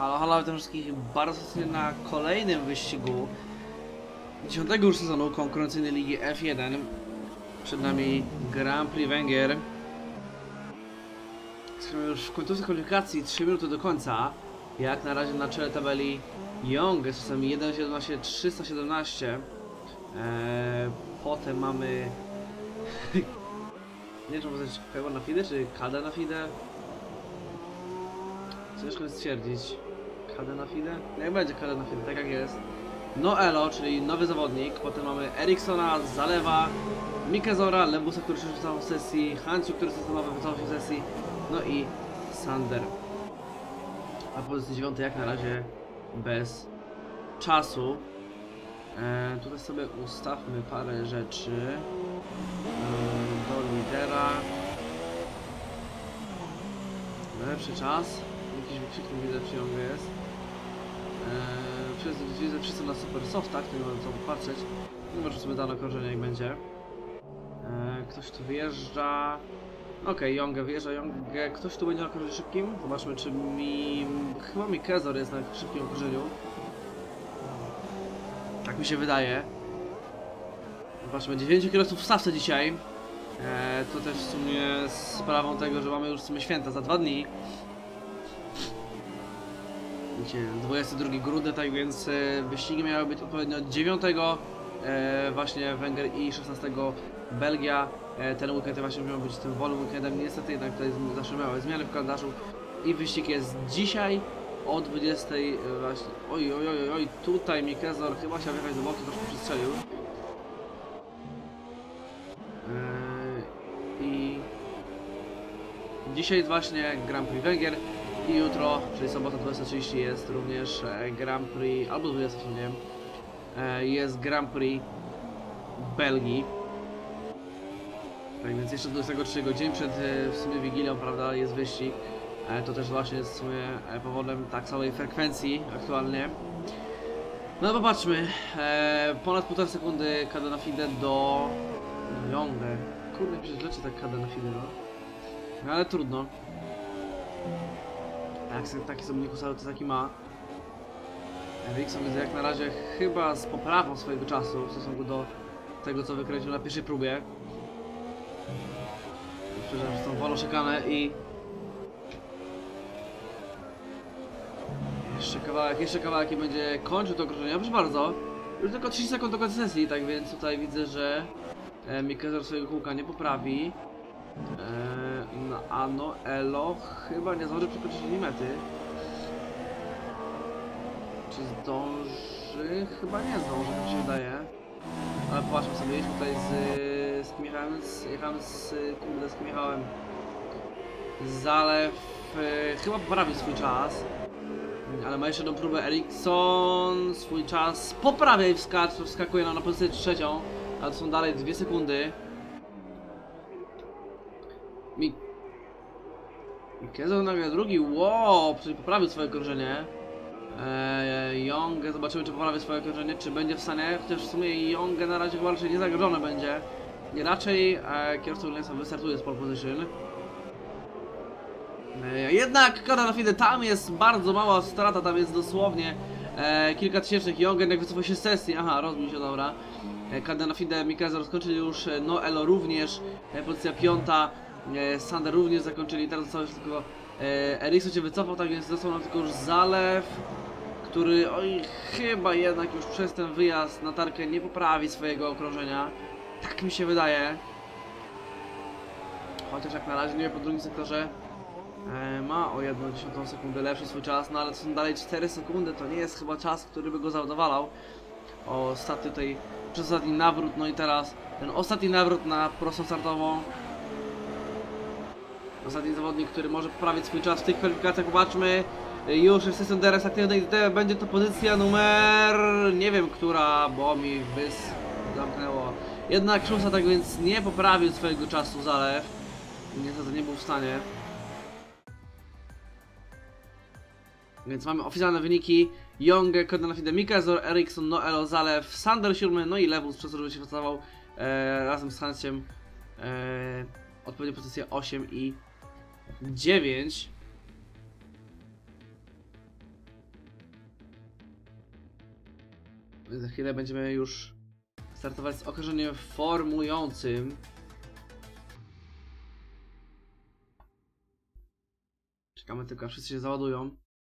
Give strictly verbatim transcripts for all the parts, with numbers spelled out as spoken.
Halo, halo, witam wszystkich bardzo serdecznie na kolejnym wyścigu dziesiątego już sezonu konkurencyjnej ligi F jeden. Przed nami Grand Prix Węgier. Jesteśmy już w końcówce kwalifikacji, trzy minuty do końca. Jak na razie na czele tabeli Young z czasem jeden siedemnaście trzysta siedemnaście. eee, Potem mamy nie wiem, czy powiedzieć Pewa na Fide, czy Kada na Fide. Ciężko jest stwierdzić. Kada na Fide? Jak będzie Kada na Fide, tak jak jest. No Elo, czyli nowy zawodnik. Potem mamy Eriksona, Zalewa, Mikezora, Lebusa, który przyszedł w całą sesji, Hanciu, który systemowy w całą sesji, no i Sander. A w pozycji dziewiątej jak na razie bez czasu. E, tutaj sobie ustawmy parę rzeczy e, do lidera. Lepszy czas. Jakiś wykrzyknik widzę przy Youngu jest. Eee, wszyscy, widzę wszyscy na super softach, to nie mam co popatrzeć. No może sobie dane okrążenie jak będzie. Eee, ktoś tu wyjeżdża. Okej, okay, Youngę wyjeżdża, Youngę. Ktoś tu będzie na okrążeniu szybkim? Zobaczmy czy mi... Chyba mi Kezor jest na szybkim okrążeniu. Tak mi się wydaje. Zobaczmy, dziewięć kierowców w stawce dzisiaj. Eee, to też w sumie sprawą tego, że mamy już w sumie święta za dwa dni. dwudziestego drugiego grudnia, tak więc e, wyścigi miały być odpowiednio dziewiątego e, właśnie Węgier i szesnastego Belgia. E, ten weekend właśnie miał być tym wolnym weekendem, niestety jednak tutaj zawsze miały zmiany w kalendarzu i wyścig jest dzisiaj o dwudziestej właśnie. Oj, oj, oj, oj, tutaj Mikezor chyba chciał wjechać do boku, troszkę przestrzelił. E, I dzisiaj jest właśnie Grand Prix Węgier. I jutro, czyli sobota dwudziesta trzydzieści jest również Grand Prix, albo dwudziesta, nie wiem, jest Grand Prix Belgii. Tak więc jeszcze dwudziestego trzeciego, dzień przed w sumie Wigilią, prawda, jest wyścig. To też właśnie jest w sumie powodem tak całej frekwencji aktualnie. No popatrzmy, ponad półtora sekundy Kada na Fide do Younga. Kurde, przecież leci tak Kada na Fide, no. No ale trudno. Jak taki sobie Nikus, ale to taki ma. Erikson widzę jak na razie chyba z poprawą swojego czasu w stosunku do tego co wykręcił na pierwszej próbie. Przepraszam, że tą wolą szykanę i... Jeszcze kawałek, jeszcze kawałek i będzie kończył to okrążenie. Proszę bardzo, już tylko trzydzieści sekund do końca sesji, tak więc tutaj widzę, że e, Mikezor swojego kółka nie poprawi. Eee, no, a no Elo chyba nie zdąży przekroczyć linii mety. Czy zdąży? Chyba nie zdąży, jak mi się wydaje. Ale popatrzmy sobie, jeźdźmy tutaj z... z kim jechałem? Z, jechałem z... kurde, z kim jechałem? Zalew... E, chyba poprawił swój czas. Ale ma jeszcze jedną próbę. Erikson swój czas poprawia i wskacz, wskakuje nam na pozycję trzecią. Ale to są dalej dwie sekundy. Mi... Mikezor nagle drugi, wow, czyli poprawił swoje okrążenie. Eee, Young, zobaczymy czy poprawi swoje okrążenie, czy będzie w stanie, chociaż w sumie Young na razie chyba raczej niezagrożone będzie. Nie, raczej e, kierowca Williamsa wystartuje z pole position. Eee, jednak Kada na Fide, tam jest bardzo mała strata, tam jest dosłownie e, kilka tysięcznych. Young jednak wycofał się z sesji, aha, rozbił się, dobra. E, Kada na Fide, Mikezor skończyli już, no Elo również, e, pozycja piąta. Sander również zakończyli, teraz został już tylko e, Erikson się wycofał, tak więc został nam tylko już Zalew, który oj, chyba jednak już przez ten wyjazd na tarkę nie poprawi swojego okrążenia. Tak mi się wydaje. Chociaż jak na razie nie po drugim sektorze e, ma o jedną dziesiątą sekundę lepszy swój czas, no ale to są dalej cztery sekundy, to nie jest chyba czas, który by go zadowalał. Ostatni tutaj, przez ostatni nawrót, no i teraz ten ostatni nawrót na prostą startową. Ostatni zawodnik, który może poprawić swój czas w tych kwalifikacjach, popatrzmy. Już jest system D R S aktywny i będzie to pozycja numer... nie wiem która, bo mi wys... zamknęło. Jednak szósta, tak więc nie poprawił swojego czasu Zalew. Niestety nie był w stanie. Więc mamy oficjalne wyniki. Young, Kada na Fide, Mikezor, Erikson, no Elo, Zalew, Sander siódmy, no i Lewus, przez to, że się pracował e, razem z Hanciem. E, odpowiednie pozycje osiem i dziewięć. Za chwilę będziemy już startować z okrążeniem formującym. Czekamy tylko, aż wszyscy się załadują.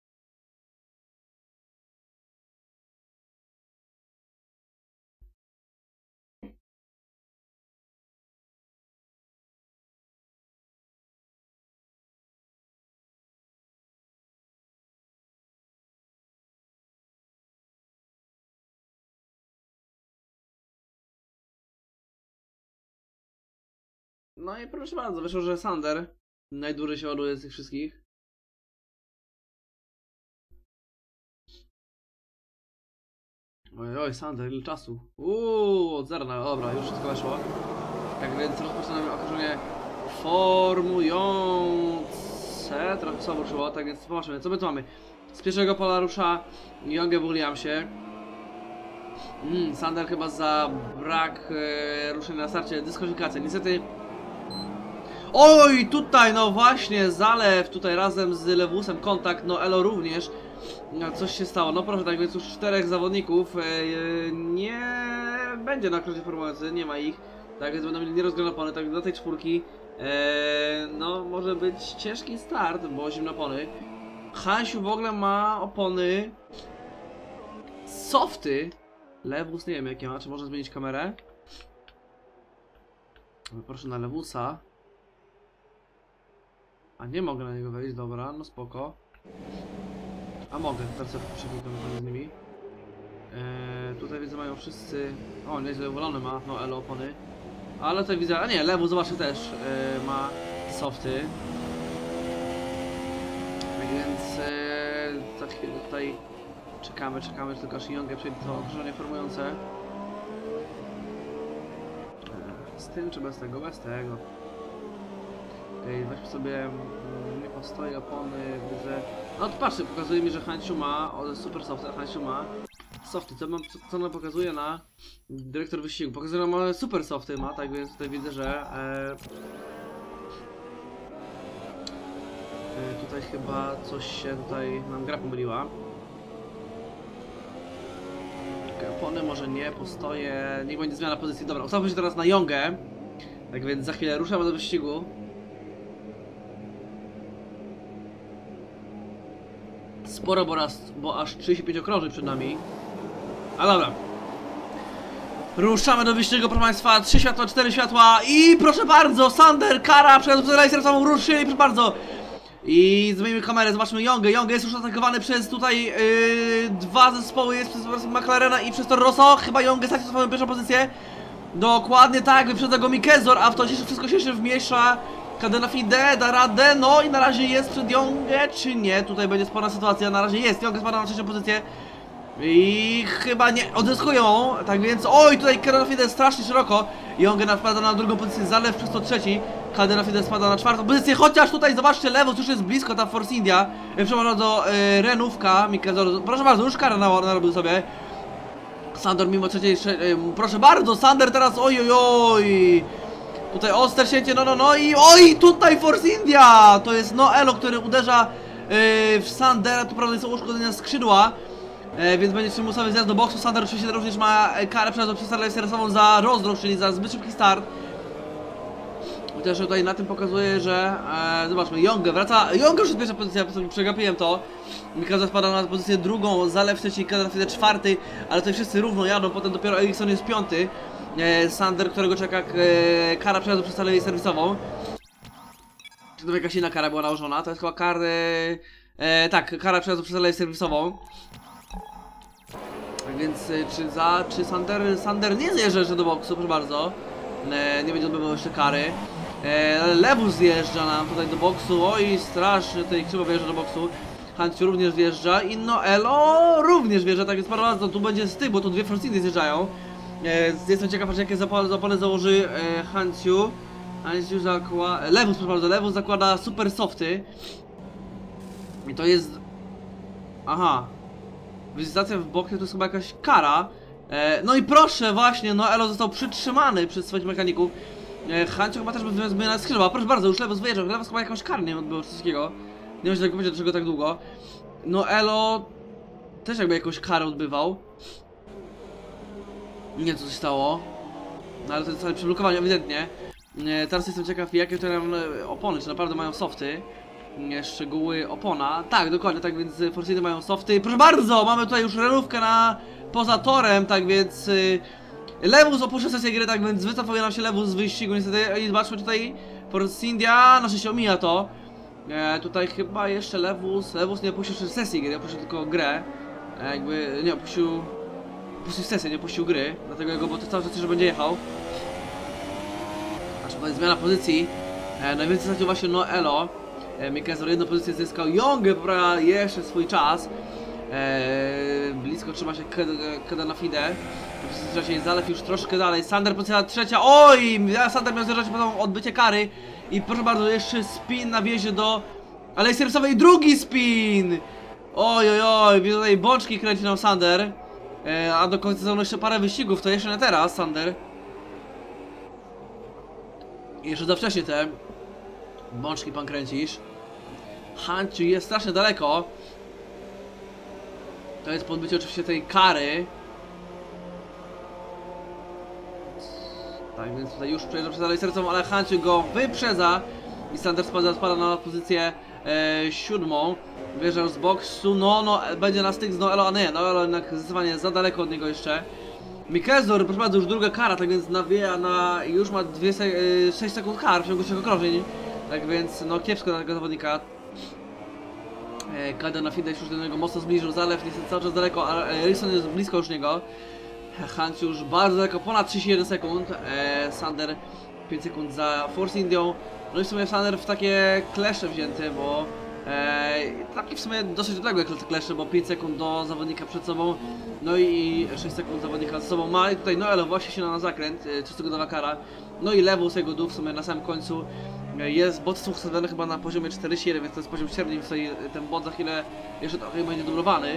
No i proszę bardzo, wyszło, że Sander najdłużej się ładuje z tych wszystkich. Oj, oj, Sander, ile czasu? Uuu, od zera, no, dobra, już wszystko weszło. Tak więc rozpoczynamy okrążenie formujące. Trochę słabo czuło, tak więc zobaczymy, co my tu mamy. Z pierwszego pola rusza Young'e w Williamsie. Mm, Sander chyba za brak e, ruszenia na starcie dyskwalifikacja. Niestety. Oj, tutaj, no właśnie, Zalew tutaj razem z Lewusem, kontakt, no Elo również. No, coś się stało, no proszę, tak więc już czterech zawodników e, nie będzie na okrążeniu formujący, nie ma ich. Tak więc będą mieli nierozgrane opony, tak do tej czwórki e, no może być ciężki start, bo zimne opony. Hansiu w ogóle ma opony softy. Lewus nie wiem jakie ma, czy można zmienić kamerę? Proszę na Lewusa. A nie mogę na niego wejść, dobra, no spoko. A mogę, teraz sobie przeklikam z nimi. Eee, tutaj widzę mają wszyscy... O, nieźle uwolony ma, no Elo opony. Ale tutaj widzę, a nie, Lewus zobaczcie też e, ma softy. Tak więc e, za chwilę tutaj czekamy, czekamy, tylko aż Young'e przejdzie to okrążenie formujące. E, z tym czy bez tego? Bez tego. Okej, weźmy sobie, nie postoje opony, widzę... No to patrzcie, pokazuje mi, że Hansiu ma, o, super soft, a Hansiu ma softy, co, mam, co, co nam pokazuje na dyrektor wyścigu, pokazuje, że ma super softy ma, tak więc tutaj widzę, że e, e, tutaj chyba coś się tutaj, nam gra pomyliła. Okay, opony może nie, postoje, niech będzie zmiana pozycji, dobra, ustawmy się teraz na Young'e, tak więc za chwilę ruszamy do wyścigu. Sporo, bo, raz, bo aż trzydzieści pięć okrążeń przed nami. A dobra. Ruszamy do wyścigu, proszę Państwa. trzy światła, cztery światła i proszę bardzo, Sander, Kara, przez laser samą ruszyli, proszę bardzo. I zmienimy kamerę, zobaczmy Young'e. Young'e jest już atakowany przez tutaj yy, dwa zespoły, jest przez McLarena i przez Toro Rosso. Chyba Young'e stracił swoją pierwszą pozycję. Dokładnie tak, wyprzedza go Mikezor, a w to się wszystko się jeszcze wmiesza. Cadena Fide da radę, no i na razie jest przed Young'e, czy nie? Tutaj będzie sporna sytuacja, na razie jest, Young'e spada na trzecią pozycję. I chyba nie odzyskują, tak więc, oj, tutaj Cadena Fide strasznie szeroko. Young'e wpada na drugą pozycję, Zalew przez to trzeci. Cadena Fide spada na czwartą pozycję, chociaż tutaj zobaczcie, Lewus już jest blisko, ta Force India. Przepraszam bardzo, yy, Renówka, Mikezor, proszę bardzo, już karę narobił sobie. Sander mimo trzeciej, yy, proszę bardzo, Sander teraz, oj, oj, oj. Tutaj Oster sięcie, no, no, no i oj, tutaj Force India! To jest no Elo, który uderza yy, w Sandera, tu prawda są uszkodzenia skrzydła, yy, więc będzie przymusowy zjazd do boksu. Sander oczywiście również ma karę przez przestarę serwisową za rozdroż, czyli za zbyt szybki start. Chociaż tutaj na tym pokazuje, że e, zobaczmy, Young'e wraca, Young'e już jest pierwsza pozycja, przegapiłem to. Mikazor spada na pozycję drugą, Zalew trzeci, Cadena Fide czwarty, ale tutaj wszyscy równo jadą, potem dopiero Ericsson jest piąty. E, Sander, którego czeka e, kara przejazdu przez salę serwisową. Czy to jakaś inna kara była nałożona? To jest chyba kara... E, tak, kara przejazdu przez salę serwisową. Tak więc, e, czy za... czy Sander... Sander nie zjeżdża jeszcze do boksu, proszę bardzo. E, nie będzie odbywał jeszcze kary. E, Lewus zjeżdża nam tutaj do boksu. Oj, strasznie tutaj krzywo wjeżdża do boksu. Hansiu również wjeżdża i no Elo również wjeżdża, tak więc bardzo tu będzie z tych, bo tu dwie Force Indy zjeżdżają. E, jestem ciekaw, jakie zapony założy e, Hansiu. Hansiu zakłada... Lewus, proszę bardzo, Lewus zakłada super softy. I to jest... Aha. Wizytacja w boksie to jest chyba jakaś kara. E, no i proszę, właśnie, no Elo został przytrzymany przez swoich mechaników. E, Hansiu chyba też by zmieniał skrzydła. Proszę bardzo, już Lewus wyjeżdżał. Lewus chyba jakąś karę nie odbył wszystkiego. Nie wiem, czy tak powiedzieć, dlaczego tak długo. No Elo też jakby jakąś karę odbywał. Nie wiem co się stało. No ale to jest całe przyblokowanie ewidentnie. E, teraz jestem ciekaw jakie to mają opony, czy naprawdę mają softy. E, szczegóły opona. Tak, dokładnie, tak więc Force India mają softy. Proszę bardzo, mamy tutaj już renówkę na poza torem, tak więc y, Lewus opuszcza sesję gry, tak więc wycofuje nam się Lewus z wyścigu niestety. I zobaczmy tutaj Force India, na szczęście omija to. E, tutaj chyba jeszcze Lewus, Lewus nie opuścił jeszcze sesji gry, opuścił tylko grę. E, jakby nie opuścił, opuścił sesję, nie opuścił gry, dlatego jego, bo to cały czas że będzie jechał. Aż tutaj zmiana pozycji. E, najwięcej stracił właśnie Noelo. E, Mikezor jedną pozycję zyskał, Young poprawia jeszcze swój czas. Eee, blisko trzyma się Keda na Fide. Wcześniej Zalew już troszkę dalej. Sander pozycja trzecia. Oj! Sander miał zjeżdżać potem odbycie kary. I proszę bardzo, jeszcze spin na wjeździe do Alei Serwisowej. Drugi spin! Oj, oj, oj. Tutaj bączki kręci nam Sander. Eee, a do końca są jeszcze parę wyścigów. To jeszcze nie teraz, Sander. I jeszcze za wcześnie te bączki pan kręcisz. Hanciu jest strasznie daleko. To jest podbycie oczywiście tej kary. Tak więc tutaj już przejeżdża przez dalej sercem, ale Hanciu go wyprzedza. I Sander spada, spada na pozycję e, siódmą. Wjeżdża już z boksu, no, no, będzie na styk z Noelo, a nie, Noelo jednak zdecydowanie za daleko od niego jeszcze. Mikezor, proszę bardzo, już druga kara, tak więc nawija na, już ma dwie se e, sześć sekund kar w ciągu trzech okrążeń. Tak więc, no, kiepsko dla tego zawodnika. Keda na Fide już do niego mocno zbliżył, Zalew niestety cały czas daleko, a Ericsson jest blisko już niego. Hanciu już bardzo daleko, ponad trzydzieści jeden sekund. e, Sander pięć sekund za Force Indią. No i w sumie Sander w takie klesze wzięty, bo e, takie w sumie dosyć odległe klesze, bo pięć sekund do zawodnika przed sobą, no i sześć sekund zawodnika za sobą ma. I tutaj Noelo właśnie się na zakręt, trzysekundowa kara. No i Lewus, jego dół w sumie na samym końcu. Jest bot ustawiony chyba na poziomie czterdzieści jeden, więc to jest poziom średni, więc ten bot za chwilę jeszcze trochę będzie dublowany.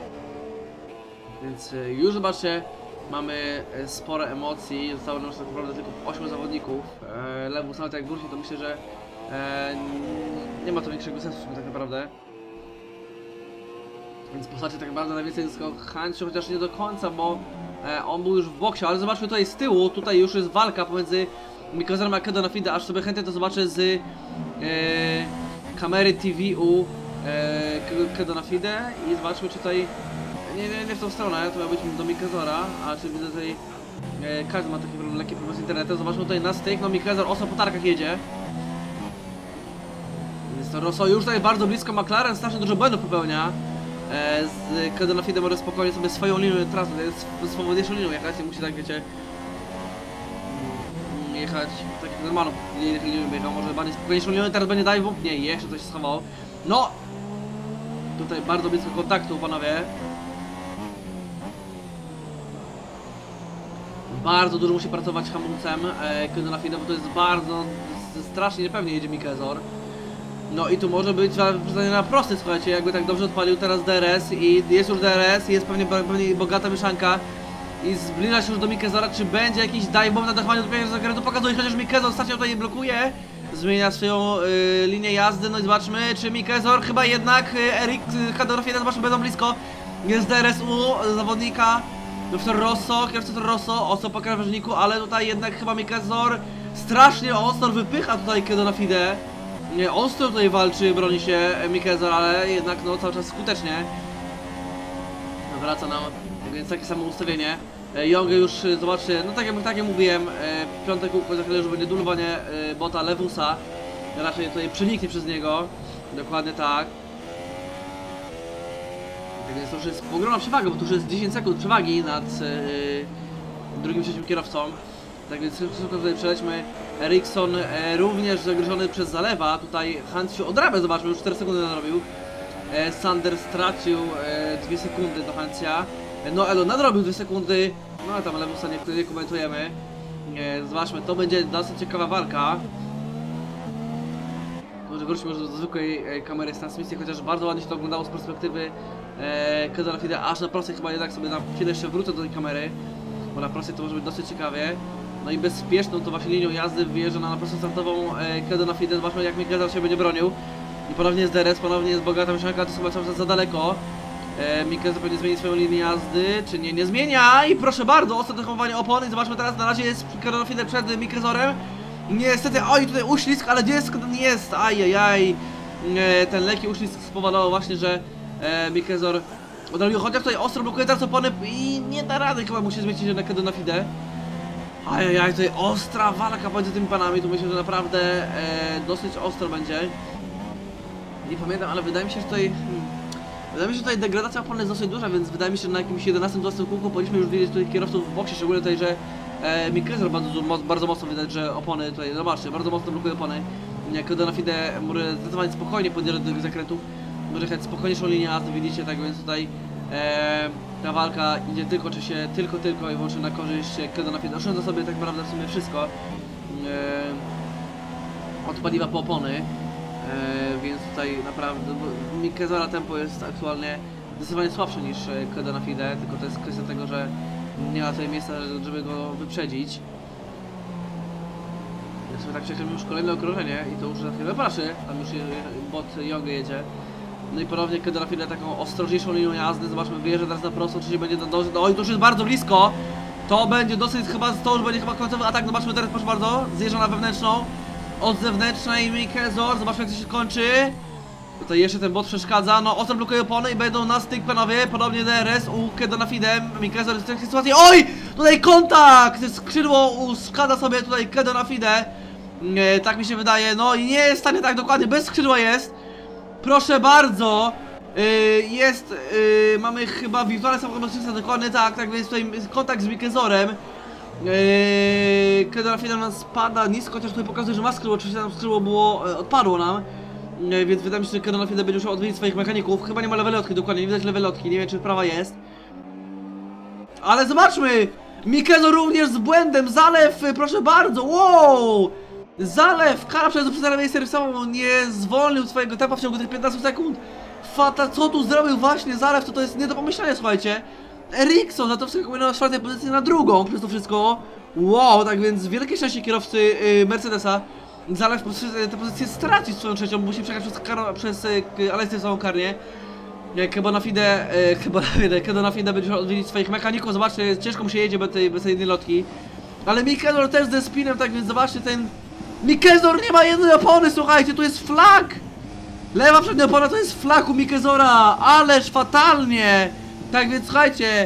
Więc już zobaczcie, mamy spore emocji, zostało nam tak naprawdę tylko ośmiu zawodników. Lewus nawet jak wróci, to myślę, że nie ma to większego sensu tak naprawdę. Więc w postaci tak naprawdę najwięcej zyskał Hanciu, chociaż nie do końca, bo on był już w boksie, ale zobaczmy tutaj z tyłu, tutaj już jest walka pomiędzy Mikezorem a Keda na Fide, aż sobie chętnie to zobaczę z e, kamery T V u e, Keda na Fide i zobaczmy czy tutaj, nie, nie, nie w tą stronę, to miał być do Mikezora, a czy widzę tutaj, e, każdy ma taki problem, lekki problem z internetem, zobaczmy tutaj na styk, no Mikezor ostro po tarkach jedzie. Więc to Rosso już tutaj bardzo blisko, McLaren strasznie dużo błędów popełnia. E, z Keda na Fide może spokojnie sobie swoją linię trasy, swobodniejszą linią jechać, nie musi tak wiecie, jechać tak jak normalną linią jechał, może bardziej spokojniejszą linią, teraz będzie dive bomb, nie, jeszcze coś schował. No! Tutaj bardzo blisko kontaktu, panowie. Bardzo dużo musi pracować hamulcem Keda na Fide, bo to jest bardzo strasznie niepewnie jedzie Mikezor. No i tu może być pytanie na prosty, słuchajcie, jakby tak dobrze odpalił teraz D R S i jest już D R S, jest pewnie, pewnie bogata mieszanka. I zbliża się już do Mikezora, czy będzie jakiś dive bomb na dachowaniu do pierwszego zakrętu, pokazuje, chociaż Mikezor stacją tutaj blokuje. Zmienia swoją y, linię jazdy, no i zobaczmy, czy Mikezor, chyba jednak y, Erik, Keda na Fide, zobaczmy, będą blisko. Jest D R S u zawodnika, Doktor Rosso, kierowca Toro Rosso, ostro po krawężniku, ale tutaj jednak chyba Mikezor strasznie ostro wypycha tutaj Keda na Fide. Nie, ostro tutaj walczy, broni się Mikezor, ale jednak no cały czas skutecznie. Wraca nam, więc takie samo ustawienie. Young już, zobaczcie, no tak jak, tak jak mówiłem, e, piąte kółko za chwilę już będzie dulowanie e, bota Lewusa. Raczej tutaj przeniknie przez niego. Dokładnie tak. Tak więc to już jest ogromna przewaga, bo tu już jest dziesięć sekund przewagi nad e, drugim, trzecim kierowcą. Tak więc szybko tutaj przelećmy. Ericsson e, również zagrożony przez Zalewa. Tutaj Hans się odrabia, zobaczmy, już cztery sekundy nadrobił. E, Sander stracił e, dwie sekundy do Hancia. No Elo nadrobił dwie sekundy. No ale tam Lewusa nie, nie komentujemy. E, zobaczmy, to będzie dosyć ciekawa walka. Może wróćmy już do zwykłej e, kamery z transmisji, chociaż bardzo ładnie się to oglądało z perspektywy e, Keda na Fide. Aż na prostej chyba jednak sobie na chwilę jeszcze wrócę do tej kamery, bo na prostej to może być dosyć ciekawie. No i bezpieczną to właśnie linią jazdy wyjeżdża na, na prostą startową e, Keda na Fide. Zobaczmy jak Mikezor się będzie bronił. I ponownie jest D R S, ponownie jest bogata mieszanka, to jest chyba cały czas za daleko. E, Mikezor pewnie zmieni swoją linię jazdy, czy nie, nie zmienia. I proszę bardzo, ostatnie hamowanie opony. Zobaczmy teraz, na razie jest Kadonafide przed Mikezorem. Niestety, oj, tutaj uślizg, ale gdzie jest, nie jest, ajajaj. E, ten lekki uślizg spowodował właśnie, że e, Mikezor odrobił, chociaż tutaj ostro blokuje teraz opony i nie da rady, chyba musi zmieścić się na Kadonafide. Ajajaj, tutaj ostra walka pomiędzy tymi panami, tu myślę, że naprawdę e, dosyć ostro będzie. Nie pamiętam, ale wydaje mi się, że tutaj... Hmm, wydaje mi się, że tutaj degradacja opony jest dosyć duża, więc wydaje mi się, że na jakimś jedenastym dwunastym kółku powinniśmy już widzieć tutaj kierowców w boksie, szczególnie tutaj, że e, Mikezor bardzo, bardzo mocno widać, że opony tutaj, zobaczcie, bardzo mocno blokuje opony. Jak Kadonafide może zdecydowanie spokojnie podjeżdżać do tych zakrętów, może jechać spokojniejszą linię jazdy, widzicie, tak więc tutaj e, ta walka idzie tylko, czy się tylko, tylko i wyłącznie na korzyść Kadonafide. Oszczędza sobie tak naprawdę w sumie wszystko e, od paliwa po opony, e, więc tutaj naprawdę Mikezora tempo jest aktualnie zdecydowanie słabsze niż Kadonafide, tylko to jest kwestia tego, że nie ma tutaj miejsca, żeby go wyprzedzić. Ja sobie tak czekam już kolejne okrążenie i to już za chwilę praszy, tam już bot Young jedzie. No i ponownie Kadonafide taką ostrożniejszą linią jazdy, zobaczmy, wyjeżdża teraz na prosto, czy się będzie dążyć, no i to już jest bardzo blisko. To będzie dosyć chyba, to już będzie chyba końcowy atak, zobaczmy teraz, proszę bardzo, zjeżdża na wewnętrzną. Od zewnętrznej Mikezor, zobaczmy jak to się kończy. Tutaj jeszcze ten bot przeszkadza, no ostro blokuje opony i będą na styk panowie, podobnie D R S u Kadonafide. Mikezor jest w takiej sytuacji, oj! Tutaj kontakt! Skrzydło uszkadza sobie tutaj Kadonafide. E, tak mi się wydaje, no i nie jest w stanie tak dokładnie, bez skrzydła jest. Proszę bardzo, yy, jest, yy, mamy chyba wirtualny samochód motorzysta, dokładnie tak, tak więc tutaj kontakt z Mikezorem. Yy, Kadonafide nam spada nisko, chociaż tutaj pokazuje, że ma skrzydło, oczywiście tam skrzydło było, yy, odpadło nam. Yy, więc wydaje mi się, że Kadonafide będzie musiał odwiedzić swoich mechaników, chyba nie ma levelotki, dokładnie, nie widać levelotki, nie wiem czy prawa jest. Ale zobaczmy, Mikezor również z błędem, zalew, proszę bardzo, wow! Zalew, kara przez uprzedzenie serwisową, nie zwolnił swojego tempa w ciągu tych piętnastu sekund. Fata, co tu zrobił właśnie Zalew, to to jest nie do pomyślenia, słuchajcie. Ericsson za to wskakuje na czwartej pozycji na drugą przez to wszystko. Wow, tak więc wielkie szczęście kierowcy yy, Mercedesa. Zalew tę pozycję stracić swoją trzecią, musi przejechać przez, karo, przez yy, Alessandrową karnię. Kadonafide, yy, Kadonafide, Kadonafide będzie odwiedzić swoich mechaników, zobaczcie, ciężko mu się jedzie bez tej, bez tej jednej lotki. Ale Mikezor też ze spinem, tak więc zobaczcie ten... Mikezor nie ma jednej opony, słuchajcie, tu jest flag! Lewa przednia opona to jest flag u Mikezora, ależ fatalnie! Tak więc słuchajcie,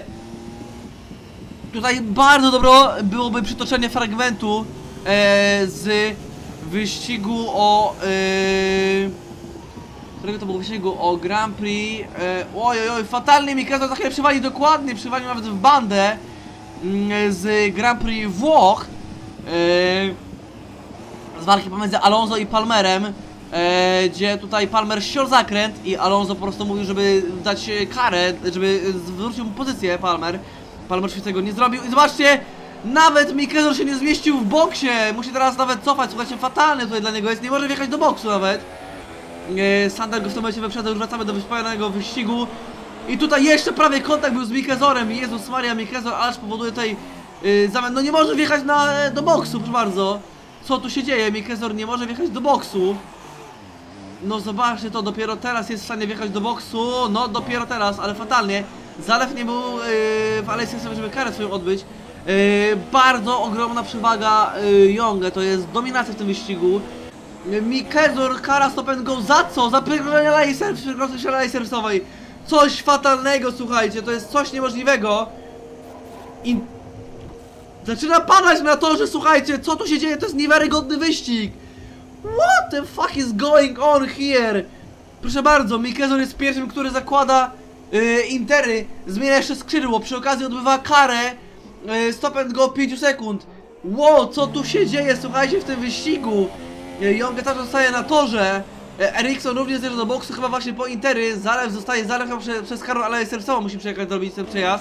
tutaj bardzo dobro byłoby przytoczenie fragmentu e, z wyścigu o... E, którego to było wyścigu o Grand Prix... E, oj, oj, oj, fatalnie Mikezor za chwilę przywali, dokładnie, przywalił nawet w bandę mm, z Grand Prix Włoch. E, z walki pomiędzy Alonso i Palmerem, e, gdzie tutaj Palmer ściął zakręt i Alonso po prostu mówił, żeby dać karę, żeby zwrócił mu pozycję Palmer. Palmer się tego nie zrobił i zobaczcie, nawet Mikezor się nie zmieścił w boksie, musi teraz nawet cofać, słuchajcie, fatalny tutaj dla niego jest, nie może wjechać do boksu nawet. E, Sander go w tym momencie wyprzedza, już wracamy do wspomnianego wyścigu. I tutaj jeszcze prawie kontakt był z Mikezorem, Jezus Maria, Mikezor aż powoduje tutaj e, zamian, no nie może wjechać na, do boksu, proszę bardzo. Co tu się dzieje? Mikezor nie może wjechać do boksu. No zobaczcie to, dopiero teraz jest w stanie wjechać do boksu. No dopiero teraz, ale fatalnie. Zalew nie był yy, w Alessandrowie, żeby karę swoją odbyć. Yy, bardzo ogromna przewaga yy, Younga, to jest dominacja w tym wyścigu. Yy, Mikezor, kara stop and go, za co? Za przegrożenie alei serwisowej. Coś fatalnego, słuchajcie, to jest coś niemożliwego. I... Zaczyna padać na to, że słuchajcie, co tu się dzieje, to jest niewiarygodny wyścig. What the fuck is going on here? Proszę bardzo, Mikezor jest pierwszym, który zakłada yy, intery, zmienia jeszcze skrzydło, przy okazji odbywa karę yy, stop and go pięć sekund. Wow, co tu się dzieje, słuchajcie, w tym wyścigu. Yy, Young też zostaje na torze. Yy, Ericsson również zjeżdża do boksu, chyba właśnie po intery. Zalew zostaje, Zalew prze, przez karę, ale serwisową musi przejechać, zrobić ten przejazd.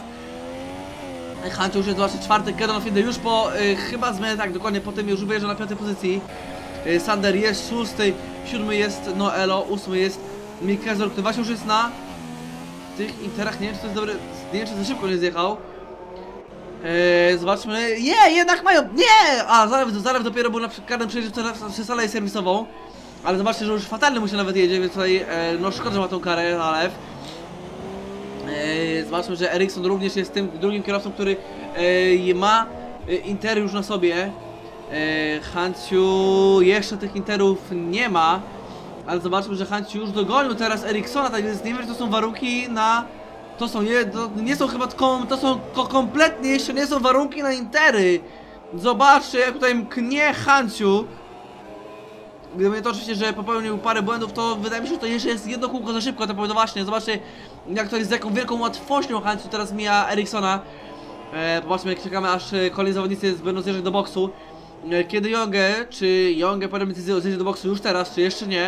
Hancio już jest właśnie czwarty, Kadonafide już po y, chyba zmianie, tak dokładnie po tym już wyjeżdża na piątej pozycji. y, Sander jest szósty, siódmy jest Noelo, ósmy jest Mikezor, który właśnie już jest na tych interach, nie wiem czy to jest dobre, nie wiem czy za szybko nie zjechał. y, Zobaczmy, nie, jednak mają, nie! A Zalew, Zalew dopiero był na karnym przejeździe przez salę serwisową. Ale zobaczcie, że już fatalny mu się nawet jedzie, więc tutaj y, no szkoda, że ma tą karę Zalew. zobaczmy, że Ericsson również jest tym drugim kierowcą, który e, ma e, Intery już na sobie. E, Hanciu jeszcze tych Interów nie ma, ale zobaczmy, że Hanciu już dogonił teraz Ericssona, tak więc nie wiem, czy to są warunki na... To są nie, to nie są chyba, kom, to są ko, kompletnie jeszcze nie są warunki na Intery. Zobaczcie, jak tutaj mknie Hanciu. Gdyby nie to oczywiście, że popełnił parę błędów, to wydaje mi się, że to jeszcze jest jedno kółko za szybko, to powiem, no właśnie, zobaczcie, jak to jest, z jaką wielką łatwością Hanciu teraz mija Ericssona. E, popatrzmy, jak czekamy, aż kolejni zawodnicy będą zjeżdżać do boksu. E, kiedy Jonge, czy Jonge podejmie decyzję o zjeździe do boksu już teraz, czy jeszcze nie?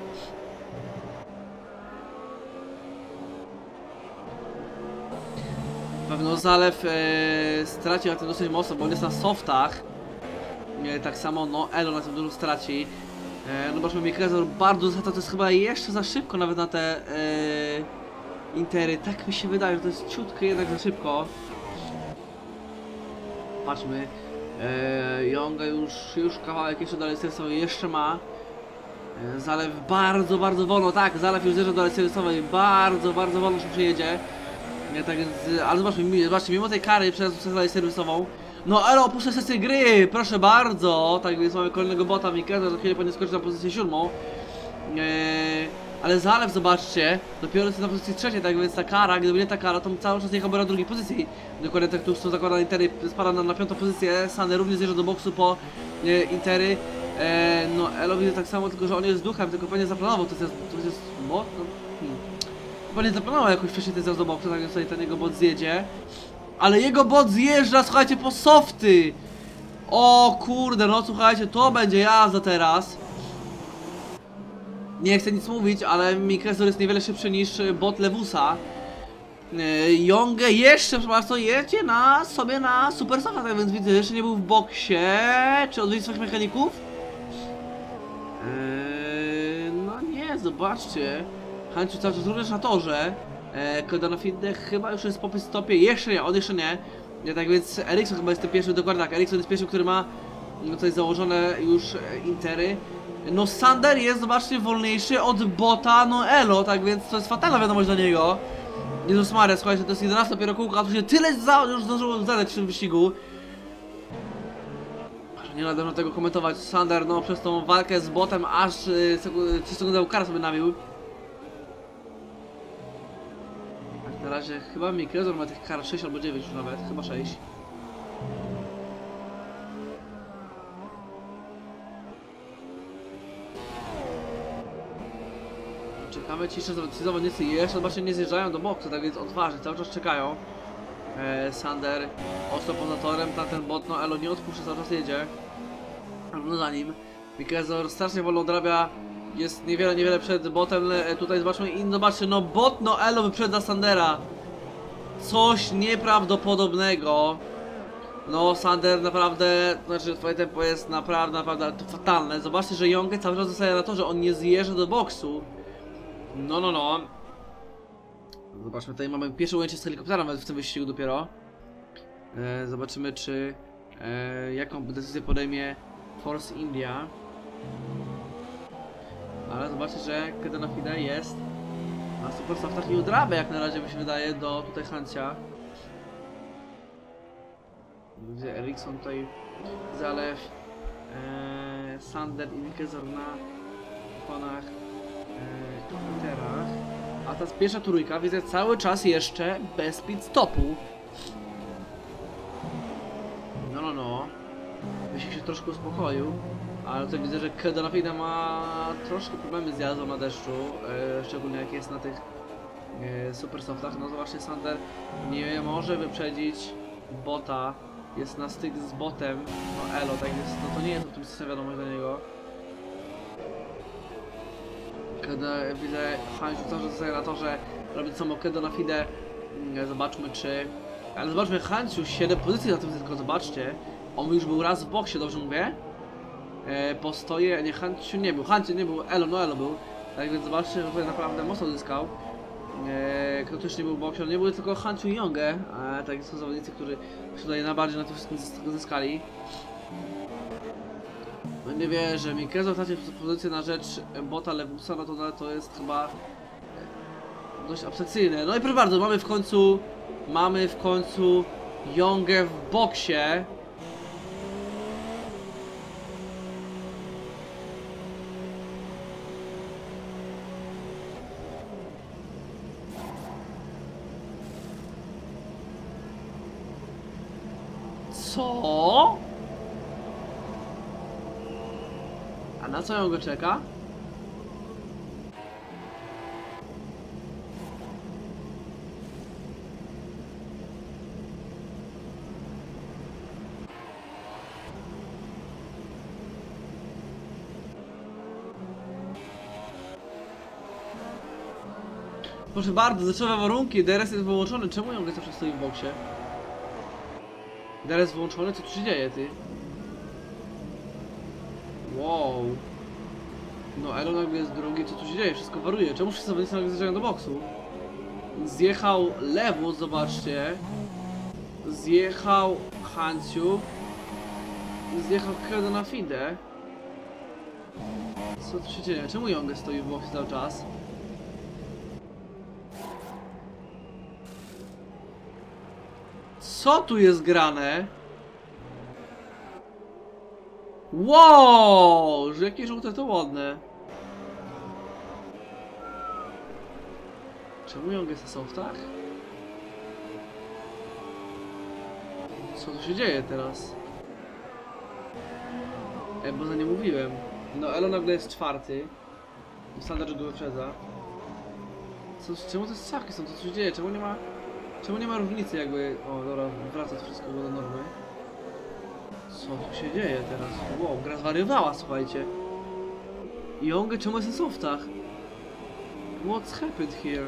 Pewno Zalew e, straci na tym dosyć mocno, bo on jest na softach. E, tak samo, no, Elo na tym dużo straci. E, no zobaczmy, Mikezor bardzo zachęca, to jest chyba jeszcze za szybko nawet na te e, Intery. Tak mi się wydaje, że to jest ciutkę jednak za szybko. Patrzmy. E, Jonga już, już kawałek jeszcze dalej serwisowej jeszcze ma. E, Zalew bardzo, bardzo wolno, tak, Zalew już zjeżdża do dalej serwisowej, bardzo, bardzo wolno się przyjedzie. Nie, tak więc, ale zobaczmy, zobaczcie, mimo tej kary przez dalej serwisową. No Elo opuszcza sesję gry, proszę bardzo. Tak więc mamy kolejnego bota, Mikeza, za chwilę powinien skoczyć na pozycję siódmą. Eee, ale Zalew, zobaczcie, dopiero jest na pozycji trzeciej, tak więc ta kara, gdyby nie ta kara, to cały czas jechałby na drugiej pozycji. Dokładnie tak, tu już są zakładane Intery, spada na, na piątą pozycję, Sander również zjeżdża do boksu po e, Intery. Eee, no Elo widzę tak samo, tylko że on jest duchem, tylko pewnie zaplanował, to jest, to jest bot, no, hmm. Chyba nie zaplanował jakoś wcześniej ten zjazd do boksu, tak więc tutaj ten jego bot zjedzie. Ale jego bot zjeżdża, słuchajcie, po softy! O kurde, no słuchajcie, to będzie jazda teraz. Nie chcę nic mówić, ale Mikezor jest niewiele szybszy niż bot Lewusa. Yy, Jonge jeszcze, przepraszam, jedzie na sobie na super sofa, tak więc widzę, że jeszcze nie był w boksie. Czy odwiedził swoich mechaników? Yy, no nie, zobaczcie. Hanciu cały czas również na torze. E, Kodonafide chyba już jest po pit stopie, jeszcze nie, on jeszcze nie. nie tak więc Ericsson chyba jest ten pierwszy, dokładnie tak, Ericsson jest pierwszy, który ma no, coś założone już e, Intery. No Sander jest, zobaczcie, wolniejszy od bota, no Elo, tak więc to jest fatalna wiadomość dla niego. Jezus Maria, słuchajcie, to jest jedenaste dopiero kółko, a tu się tyle za, już zdążyło zadać w tym wyścigu. Nie należy tego komentować, Sander no przez tą walkę z botem aż e, trzy sekundy karę sobie nabił. Na razie chyba Mikezor ma tych kar sześć albo dziewięć już nawet, chyba sześć. Czekamy, ci jeszcze zawodnicy jeszcze zobaczcie nie zjeżdżają do boksu, tak więc odważnie, cały czas czekają. E, Sander ostro poza torem, tamten bot, no Elo nie odpuszcza, cały czas jedzie. No za nim. Mikezor strasznie wolno odrabia. Jest niewiele, niewiele przed botem, tutaj zobaczmy i zobaczcie, no bot, no Elo wyprzedza Sandera. Coś nieprawdopodobnego. No Sander naprawdę, znaczy twoje tempo jest naprawdę, naprawdę fatalne. Zobaczcie, że Jonge cały czas zostaje na to, że on nie zjeżdża do boksu. No, no, no. Zobaczmy, tutaj mamy pierwsze ujęcie z helikoptera nawet w tym wyścigu dopiero. E, zobaczymy, czy e, jaką decyzję podejmie Force India. Ale zobaczcie, że Kodonafide jest na super softach i udrabia jak na razie mi się wydaje do tutaj Hancia. Widzę Ericsson tutaj, Zalew, ee, Sander i Mikezor na ponach e, Interach. A ta pierwsza trójka widzę cały czas jeszcze bez pit stopu. No no no. Wyścig się troszkę uspokoił. Ale tutaj widzę, że Kodonafide ma troszkę problemy z jazdą na deszczu, e, szczególnie jak jest na tych e, super softach. No zobaczcie, Sander nie może wyprzedzić bota, jest na styk z botem, no Elo, tak jest, no to nie jest optymistyczna wiadomość dla niego. Kiedy widzę, Hanciu cały czas zostaje na to, że robi to samo Kodonafide, zobaczmy czy... Ale zobaczmy, Hanciu siedem pozycji na tym tylko, zobaczcie, on już był raz w boksie, dobrze mówię? E, postoje, nie, Hanciu nie był, Hanciu nie był, Elo, no Elo był. Tak więc zobaczcie, że tutaj naprawdę mocno zyskał. E, kto też nie był w boksie, nie były tylko Hanciu i Jonge, e, tak są zawodnicy, którzy tutaj najbardziej na tym wszystkim zyskali. No nie wierzę, Mikezor traci pozycję na rzecz bota Lewusa, no to, to jest chyba dość abstrakcyjne. No i proszę bardzo, mamy w końcu, mamy w końcu Yongę w boksie. Co? A na co Yongę czeka? Proszę bardzo, zaczęły warunki, D R S jest wyłączony. Czemu Yongę zawsze stoi w boksie? D R S włączony? Co tu się dzieje, ty? Wow. No, Elo nagle jest drugi, co tu się dzieje? Wszystko waruje. Czemu wszyscy zawodnicy nagle zaczynają do boksu? Zjechał Lewu, zobaczcie. Zjechał Hanciu. Zjechał Kedo na Fide. Co tu się dzieje? Czemu Yongę stoi w boksie cały czas? Co tu jest grane? Wow! Że jakie żółte to ładne. Czemu Yongę jest na softach? Co tu się dzieje teraz? E, bo za nie mówiłem. No Elo nagle jest czwarty. Standard go wyprzedza. Co, czemu te strzałki są? Co tu się dzieje? Czemu nie ma... Czemu nie ma różnicy jakby... O dobra, wraca to wszystko do normy. Co tu się dzieje teraz? Wow, gra zwariowała, słuchajcie. Yongę czemu jest na softach? What's happened here?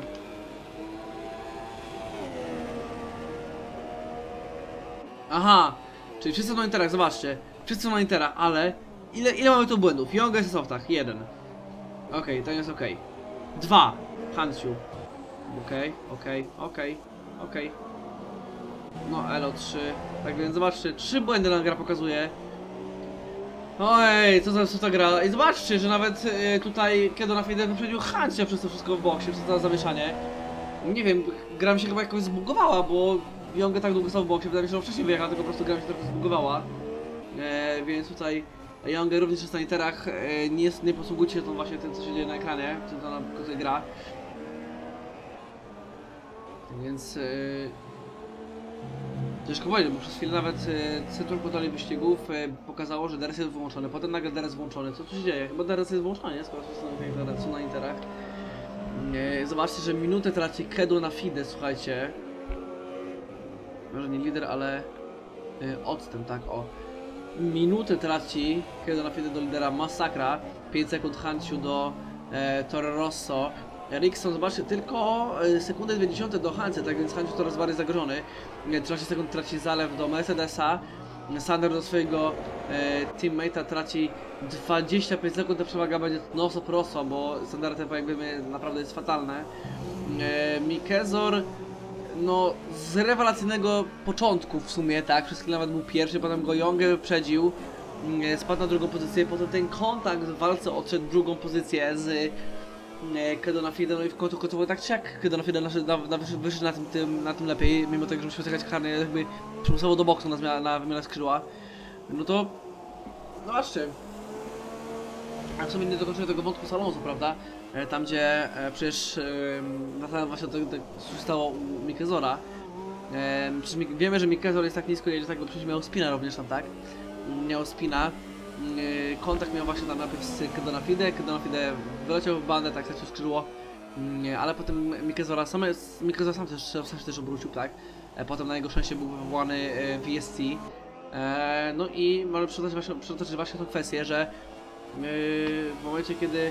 Aha! Czyli wszyscy są na interach, zobaczcie. Wszyscy są na interach, ale... Ile, ile mamy tu błędów? Yongę jest na softach. Jeden. Okej, okay, to jest okej. Okay. Dwa. Hanciu. Okej, okay, okej, okay, okej, okay, okej. Okay. No, Elo trzy. Tak więc zobaczcie, trzy błędy nam gra pokazuje. Ojej, co za, co ta gra. I zobaczcie, że nawet y, tutaj Kedo na Fide wyprzedził Hancia przez to wszystko w boksie, przez to zamieszanie. Nie wiem, gra mi się chyba jakoś zbugowała, bo Yongę tak długo stał w boksie, wydaje mi się, że wcześniej wyjechała, tylko po prostu gra mi się trochę zbugowała. E, więc tutaj Yongę również jest na literach, e, nie, nie posługujcie się tą właśnie tym, co się dzieje na ekranie, czym to nam tutaj gra. Więc... E, ciężko powiedzieć, bo przez chwilę nawet e, Centrum Kontroli Wyścigów e, pokazało, że D R S jest wyłączony, potem nagle D R S włączony. Co tu się dzieje? Chyba D R S jest włączony, skoro są na interach. E, zobaczcie, że minutę traci Kedo na Fide, słuchajcie. Może nie lider, ale e, odstęp, tak, o. Minutę traci Kedo na Fide do lidera, masakra. pięć sekund Hanciu do e, Toro Rosso. Ericsson, zobaczcie, tylko sekundę dwie dziesiąte do Hancia, tak więc Hanciu coraz bardziej zagrożony. trzynaście sekund traci Zalew do Mercedesa. Sander do swojego e, teammate'a traci dwadzieścia pięć sekund, ta przewaga będzie no so prosto, bo Sander tempo jakby naprawdę jest fatalne. E, Mikezor, no z rewelacyjnego początku w sumie, tak, przez chwilę nawet był pierwszy, potem go Yongę wyprzedził, e, spadł na drugą pozycję, potem ten kontakt w walce odszedł drugą pozycję z Kedo na Fide, no i w końcu końcowo tak czy jak Kedo na Fide na, na, wyszedł na tym, tym, na tym lepiej, mimo tego, że musimy jechać karny jakby przymusowo do boksu na, zmiana, na wymianę skrzydła. No to... No zobaczcie. A w sumie nie dokończyłem tego wątku z Alonso, prawda? Tam gdzie e, przecież e, właśnie to, to, to się stało u Mikezora. E, przecież wiemy, że Mikezor jest tak nisko jedzie, tak, bo przecież miał spina również tam, tak? Miał spina. Kontakt miał właśnie tam najpierw z Kedo na Fide, Kedo na Fide wyleciał w bandę, tak stracił skrzydło, ale potem Mikezora sam, Mikezora sam też, sam się też obrócił, tak. Potem na jego szczęście był wywołany V S T. No i mamy przytoczyć właśnie, przytoczyć właśnie tą kwestię, że w momencie kiedy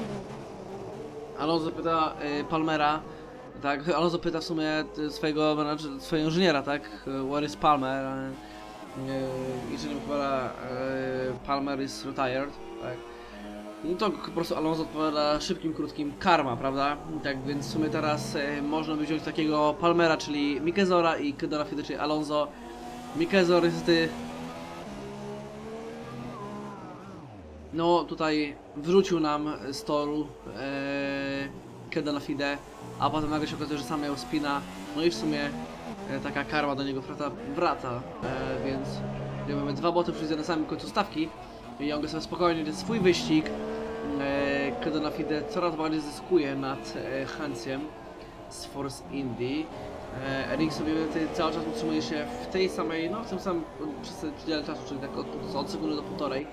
Alonso pyta Palmera, tak, Alonso pyta w sumie swojego menadżera, swojego inżyniera, tak, where is Palmer? Inżynier odpowiada Palmer is retired, tak. No to po prostu Alonso odpowiada szybkim, krótkim karma, prawda? Tak więc w sumie teraz e, można by wziąć takiego Palmera, czyli Mikezora i Kedo na Fide, czyli Alonso. Mikezor niestety... No tutaj wrzucił nam z toru e, Keda na Fide, a potem nagle się okazuje, że sam miał spina, no i w sumie e, taka karma do niego wraca, wraca e, więc ja mamy dwa boty przyjdzie na samym końcu stawki i on go sobie spokojnie swój wyścig. e, Keda na Fide coraz bardziej zyskuje nad e, Hansiem z Force Indy. e, Erik sobie cały czas utrzymuje się w tej samej, no w tym samym przez ten przedziale czasu, czyli tak od, od sekundy do półtorej.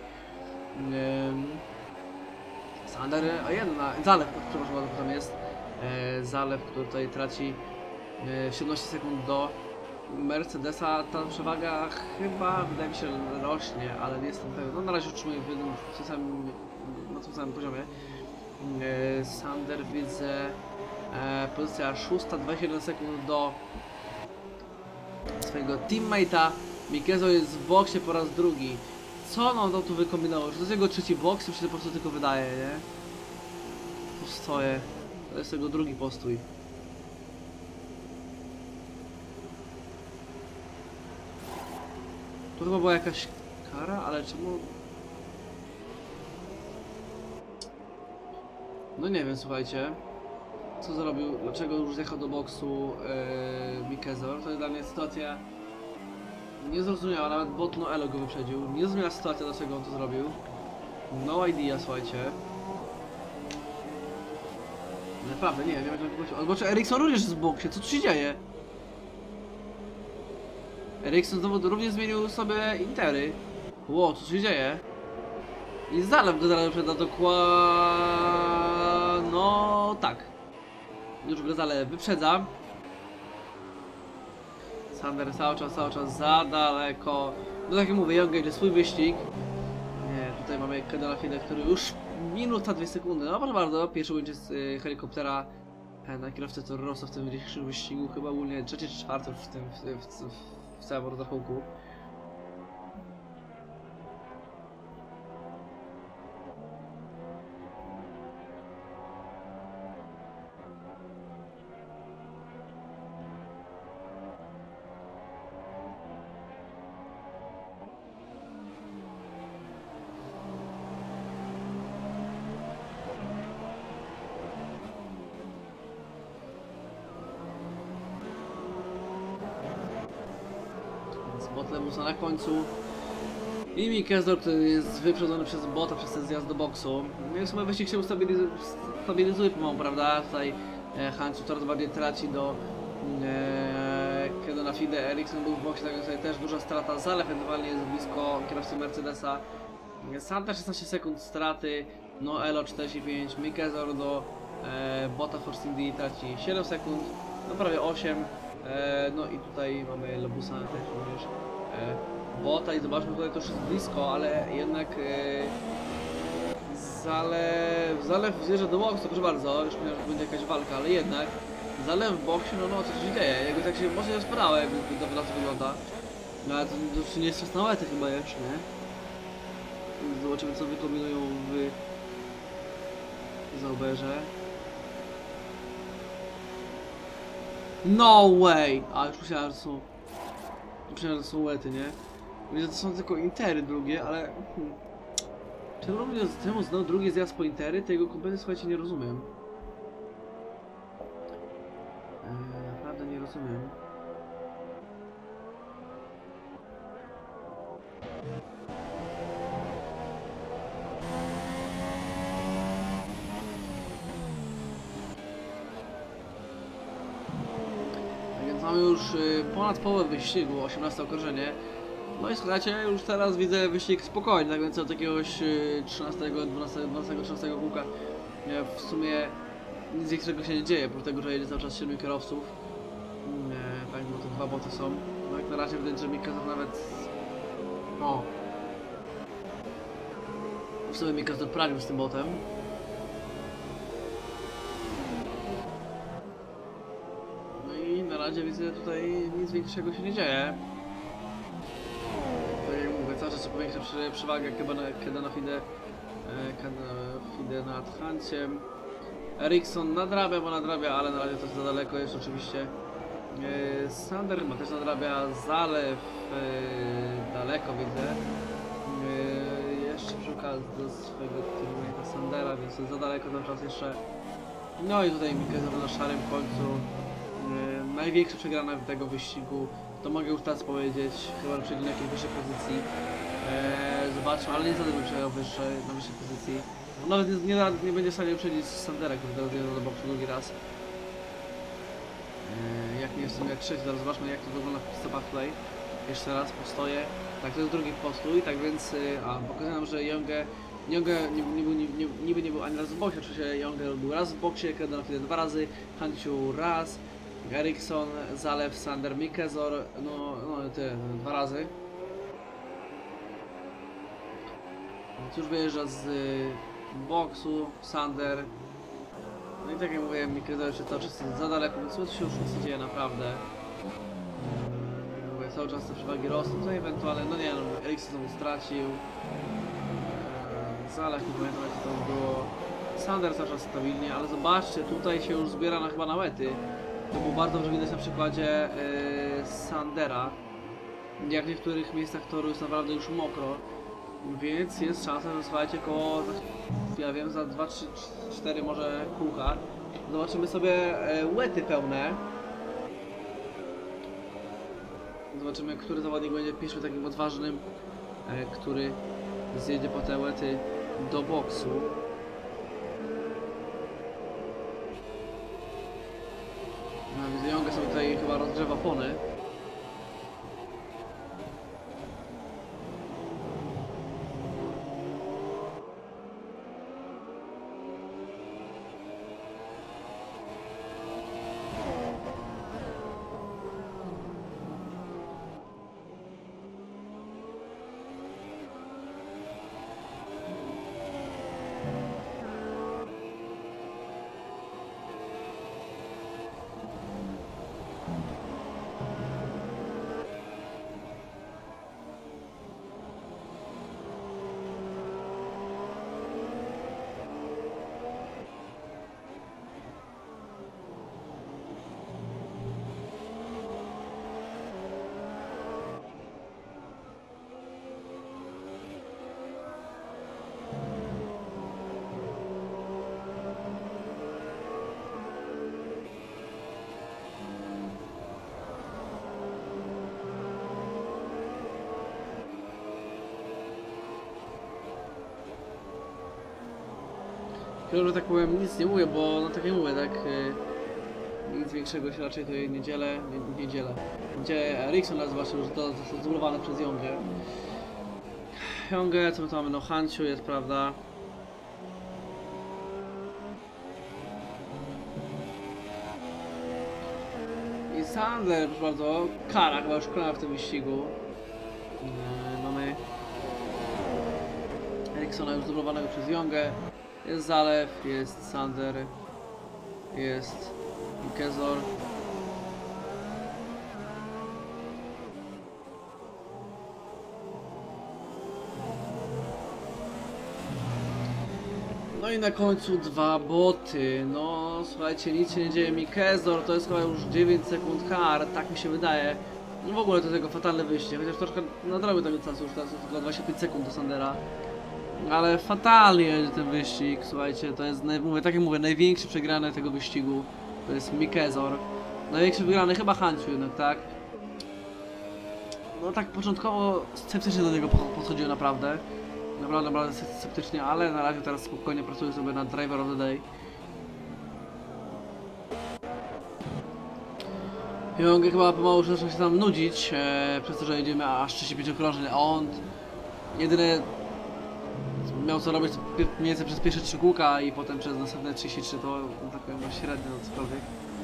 Sander, a jedna, Zalew, przepraszam bardzo, tam jest e, Zalew, który tutaj traci e, siedemnaście sekund do Mercedesa. Ta przewaga chyba, wydaje mi się, rośnie, ale nie jestem pewien. No na razie utrzymuje w jednym, w tym samym, na tym samym poziomie. E, Sander widzę e, pozycja szósta, dwadzieścia jeden sekund do swojego teammate'a. Mikezo jest w boksie po raz drugi. Co no to tu wykombinował? Czy to jest jego trzeci boks, czy to po prostu tylko wydaje, nie? Postoję. To jest jego drugi postój. To chyba była jakaś kara, ale czemu... No nie wiem, słuchajcie. Co zrobił? Dlaczego już zjechał do boksu yy, Mikezor? To jest dla mnie sytuacja niezrozumiała, nawet bot no elo go wyprzedził. Niezrozumiała sytuacja, dlaczego on to zrobił. No idea, słuchajcie. Naprawdę, nie wiem, jak to powiedzieć. Albo czy Ericsson również jest w boksie, co tu się dzieje? Ericsson znowu również zmienił sobie intery. Ło, co tu się dzieje? I Zalew go zaraz wyprzedza dokładnie... No tak. Już go Zalew wyprzedza. Sander cały czas, cały czas za daleko. No tak jak mówię, Young Age swój wyścig. Nie, tutaj mamy Keda na Fide, który już minuta, dwie sekundy. No proszę bardzo, pierwszy ujęcie z y, helikoptera e, na kierowcę Toro Rosso w tym dzisiejszym wyścigu. Chyba ogólnie trzecie czy czwarte w tym, w, w, w, w całym rozrachunku. Bot Lebusa na końcu i Mikezor, który jest wyprzedzony przez bota przez ten zjazd do boksu. Więc chyba wyścig się ustabilizuje, stabilizuje pomału, prawda? Tutaj e, Hansu coraz bardziej traci do e, Keda na Fide. Ericsson był w boksie, tak więc tutaj też duża strata. Zalew ewentualnie jest blisko kierowcy Mercedesa. Santa szesnaście sekund straty, no elo czterdzieści pięć, Mikezor do e, bota Force Indy traci siedem sekund, no prawie osiem. E, no i tutaj mamy Lebusa też również e, bota i zobaczmy, tutaj to już jest blisko, ale jednak e, Zalew, Zalew zjeżdża do boksu, proszę bardzo, już myślałem, że będzie jakaś walka, ale jednak Zalew w boksie, no no co się dzieje, jakby tak się mocno rozpadało, jakby to na to wygląda. No ale to, to nie jest czas na łety chyba jeszcze, nie? Zobaczymy, co wykombinują w Zauberze. No way! A już myślałem, że są... Myślałem, że to są łety, nie? Myślę, że to są tylko intery drugie, ale... Hmm. Czemu robię temu znowu drugi zjazd po intery? Tego kompletnie, słuchajcie, nie rozumiem. Eee, naprawdę nie rozumiem. Mamy już y, ponad połowę wyścigu, osiemnaste okrążenie. No i słuchajcie, już teraz widzę wyścig spokojny, tak więc od jakiegoś y, trzynastego, dwunastego, dwunastego, trzynastego kółka y, w sumie nic większego się nie dzieje, oprócz tego, że jedzie cały czas siedmiu kierowców. Y, tak, bo te dwa boty są. No jak na razie widać, że Mikazor nawet... O! W sumie Mikazor prawił z tym botem. Na razie widzę, tutaj nic większego się nie dzieje. Tak jak mówię, cały czas powiększa przewagę Keda na Fide, Fide nad Hansiem. Ericsson nadrabia, bo nadrabia, ale na razie to jest za daleko jest oczywiście. Sander ma też nadrabia, Zalew daleko widzę. Jeszcze przy okazji do swojego teammate'a Sandera, więc jest za daleko cały czas jeszcze. No i tutaj Mikezor na szarym końcu. Yy, największa przegrana tego wyścigu, to mogę już teraz powiedzieć, chyba że przejdzie na jakiejś wyższej pozycji. Yy, zobaczmy, ale nie za bym przejął wyższej, na wyższej pozycji. On nawet nie, nie, nie będzie w stanie uprzedzić Sandera, który teraz jedzie do boksu drugi raz. Yy, jak nie jestem jak trzeci, zaraz zobaczmy jak to wygląda w stopach tutaj. Jeszcze raz postoję. Tak, to jest drugi postój, tak więc, yy, a pokazuję nam, że Jonge Jonge nie, nie, nie, nie, niby nie był ani raz w boksie, oczywiście Jonge był raz w boksie, Kadanofi dwa razy, Hanciu raz, Eriksson, Zalew, Sander, Mikezor, no, no ty, dwa razy. Więc już wyjeżdża z y, boksu, Sander. No i tak jak mówiłem, Mikezor jeszcze cały czas jest za daleko, więc co się już nic dzieje naprawdę. Mówię, cały czas te przewagi rosną, tutaj ewentualnie, no nie no, Eriksson znowu stracił. Zalew, nie pamiętam jak to było. Sander cały czas stabilnie, ale zobaczcie, tutaj się już zbiera na chyba na łety. To było bardzo dobrze widać na przykładzie yy, Sandera. Jak w niektórych miejscach toru jest naprawdę już mokro. Więc jest szansa, że słuchajcie, koło, ja wiem, za dwa, trzy, cztery może kółka zobaczymy sobie yy, łety pełne. Zobaczymy, który zawodnik będzie pierwszym takim odważnym, yy, który zjedzie po te łety do boksu. No, widzę, Jonge sobie tutaj chyba rozgrzewa opony. Chyba, że tak powiem, nic nie mówię, bo no tak jak mówię, tak yy, nic większego się raczej tutaj niedzielę, nie, niedzielę. Gdzie Eriksson raz zobaczył, że to zostało zbudowane przez Jonge. Jonge, co my tu mamy, no Hanciu jest, prawda? I Sander, proszę bardzo, kara, chyba już kara w tym wyścigu. Yy, mamy Erikssona już zbudowanego przez Jonge. Jest Zalew, jest Sander, jest Mikezor. No i na końcu dwa boty. No słuchajcie, nic się nie dzieje. Mikezor to jest chyba już dziewięć sekund kar, tak mi się wydaje. No w ogóle to tego fatalny wyjście, chociaż troszkę nadrobił tego czasu, już teraz jest tylko dwadzieścia pięć sekund do Sandera. Ale fatalnie jest ten wyścig, słuchajcie, to jest, mówię, tak jak mówię, największy przegrany tego wyścigu to jest Mikezor. Największy wygrany chyba Hanciu jednak, tak? No tak początkowo sceptycznie do niego podchodziłem naprawdę. Naprawdę, naprawdę sceptycznie, ale na razie teraz spokojnie pracuję sobie na Driver of the Day. Jonge chyba pomału już zaczął się tam nudzić, e, przez to, że jedziemy aż trzydzieści pięć okrążeń, a on jedyne miał co robić mniej więcej przez pierwsze trzy kółka i potem przez następne trzydzieści trzy, to no, tak powiem średnio cokolwiek.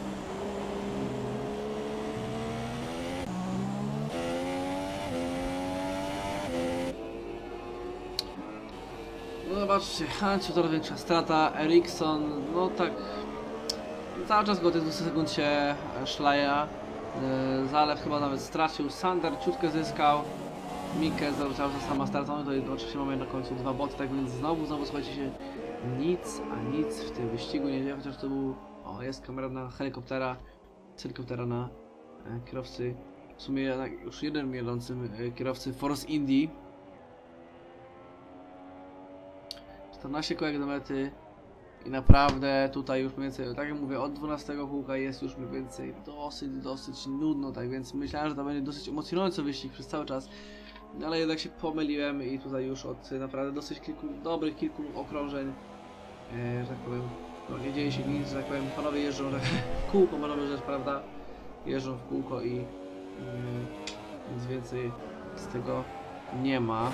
No zobaczcie, Hanciu coraz większa strata, Eriksson, no tak cały czas go tych dwadzieścia sekund się szlaja. Zalew chyba nawet stracił, Sander ciutkę zyskał. Mikezor cały czas sama strata, no to oczywiście mamy na końcu dwa boty, tak więc znowu, znowu słuchajcie się, nic, a nic w tym wyścigu nie dzieje, chociaż to był, o jest kamera na helikoptera, z helikoptera na e, kierowcy, w sumie na, już jeden mielącym e, kierowcy Force Indy. czternaście kółek do mety, I naprawdę tutaj już mniej więcej, tak jak mówię, od dwunastego kółka jest już mniej więcej dosyć, dosyć nudno, tak więc myślałem, że to będzie dosyć emocjonujący wyścig przez cały czas. Ale jednak się pomyliłem i tutaj już od naprawdę dosyć kilku, dobrych kilku okrążeń, e, że tak powiem, no nie dzieje się nic, że tak powiem, panowie jeżdżą tak w kółko, panowie rzecz, prawda, jeżdżą w kółko i e, nic więcej z tego nie ma.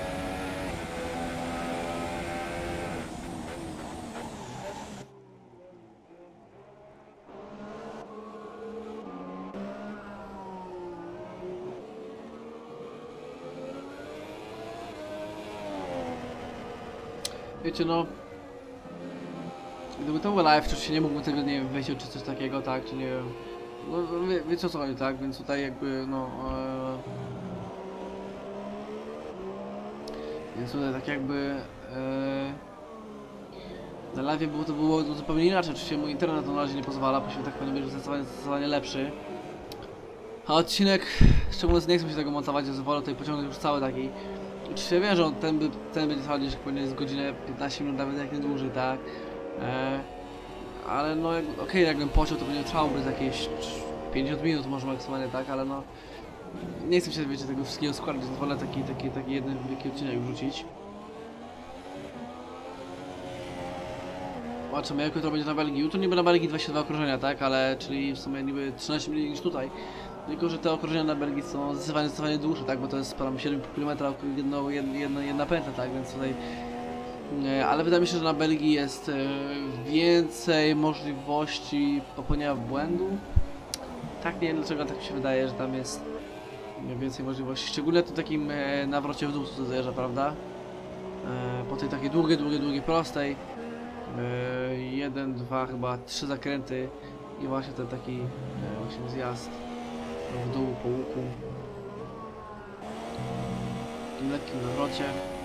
Wiecie, no, gdyby to był live, to się nie mógłbym tego, nie wiem, wejść czy coś takiego, tak, czy nie wiem, no wie, wiecie o co chodzi, tak, więc tutaj jakby, no, e, więc tutaj tak jakby, e, na live było, to było zupełnie inaczej, oczywiście mój internet na razie nie pozwala, bo się tak powiem, będzie zdecydowanie, zdecydowanie lepszy, a odcinek, szczególnie nie chcę się tego montować, że wolę tutaj pociągnąć już cały taki. Oczywiście wiem, że on, ten, by, ten będzie trwał gdzieś pewnie z godzinę piętnaście minut, nawet jak nie dłużej, tak? E, ale no, jak, okej, okay, jakbym pociął, to będzie trwało bez jakieś pięćdziesiąt minut może maksymalnie, tak? Ale no, nie chcę się, wiecie, tego wszystkiego składać, więc wolę taki, taki, taki jeden wielki odcinek wrzucić. Zobaczymy, jak jutro będzie na Belgii. Jutro niby na Belgii dwadzieścia dwa okrążenia, tak? Ale, czyli w sumie niby trzynaście mniej niż tutaj. Tylko że te okrążenia na Belgii są zdecydowanie, zdecydowanie dłuższe, tak? Bo to jest ponad siedem kilometrów, jedno, jedna, jedna pętla, tak? Więc tutaj... E, ale wydaje mi się, że na Belgii jest e, więcej możliwości popełnienia błędu. Tak, nie wiem dlaczego tak mi się wydaje, że tam jest więcej możliwości. Szczególnie tu takim e, nawrocie w dół, co zjeżdża, prawda? E, po tej takiej długiej, długiej, długiej prostej. E, jeden, dwa, chyba trzy zakręty i właśnie ten taki e, właśnie zjazd w dół po łuku. W takim lekkim nawrocie.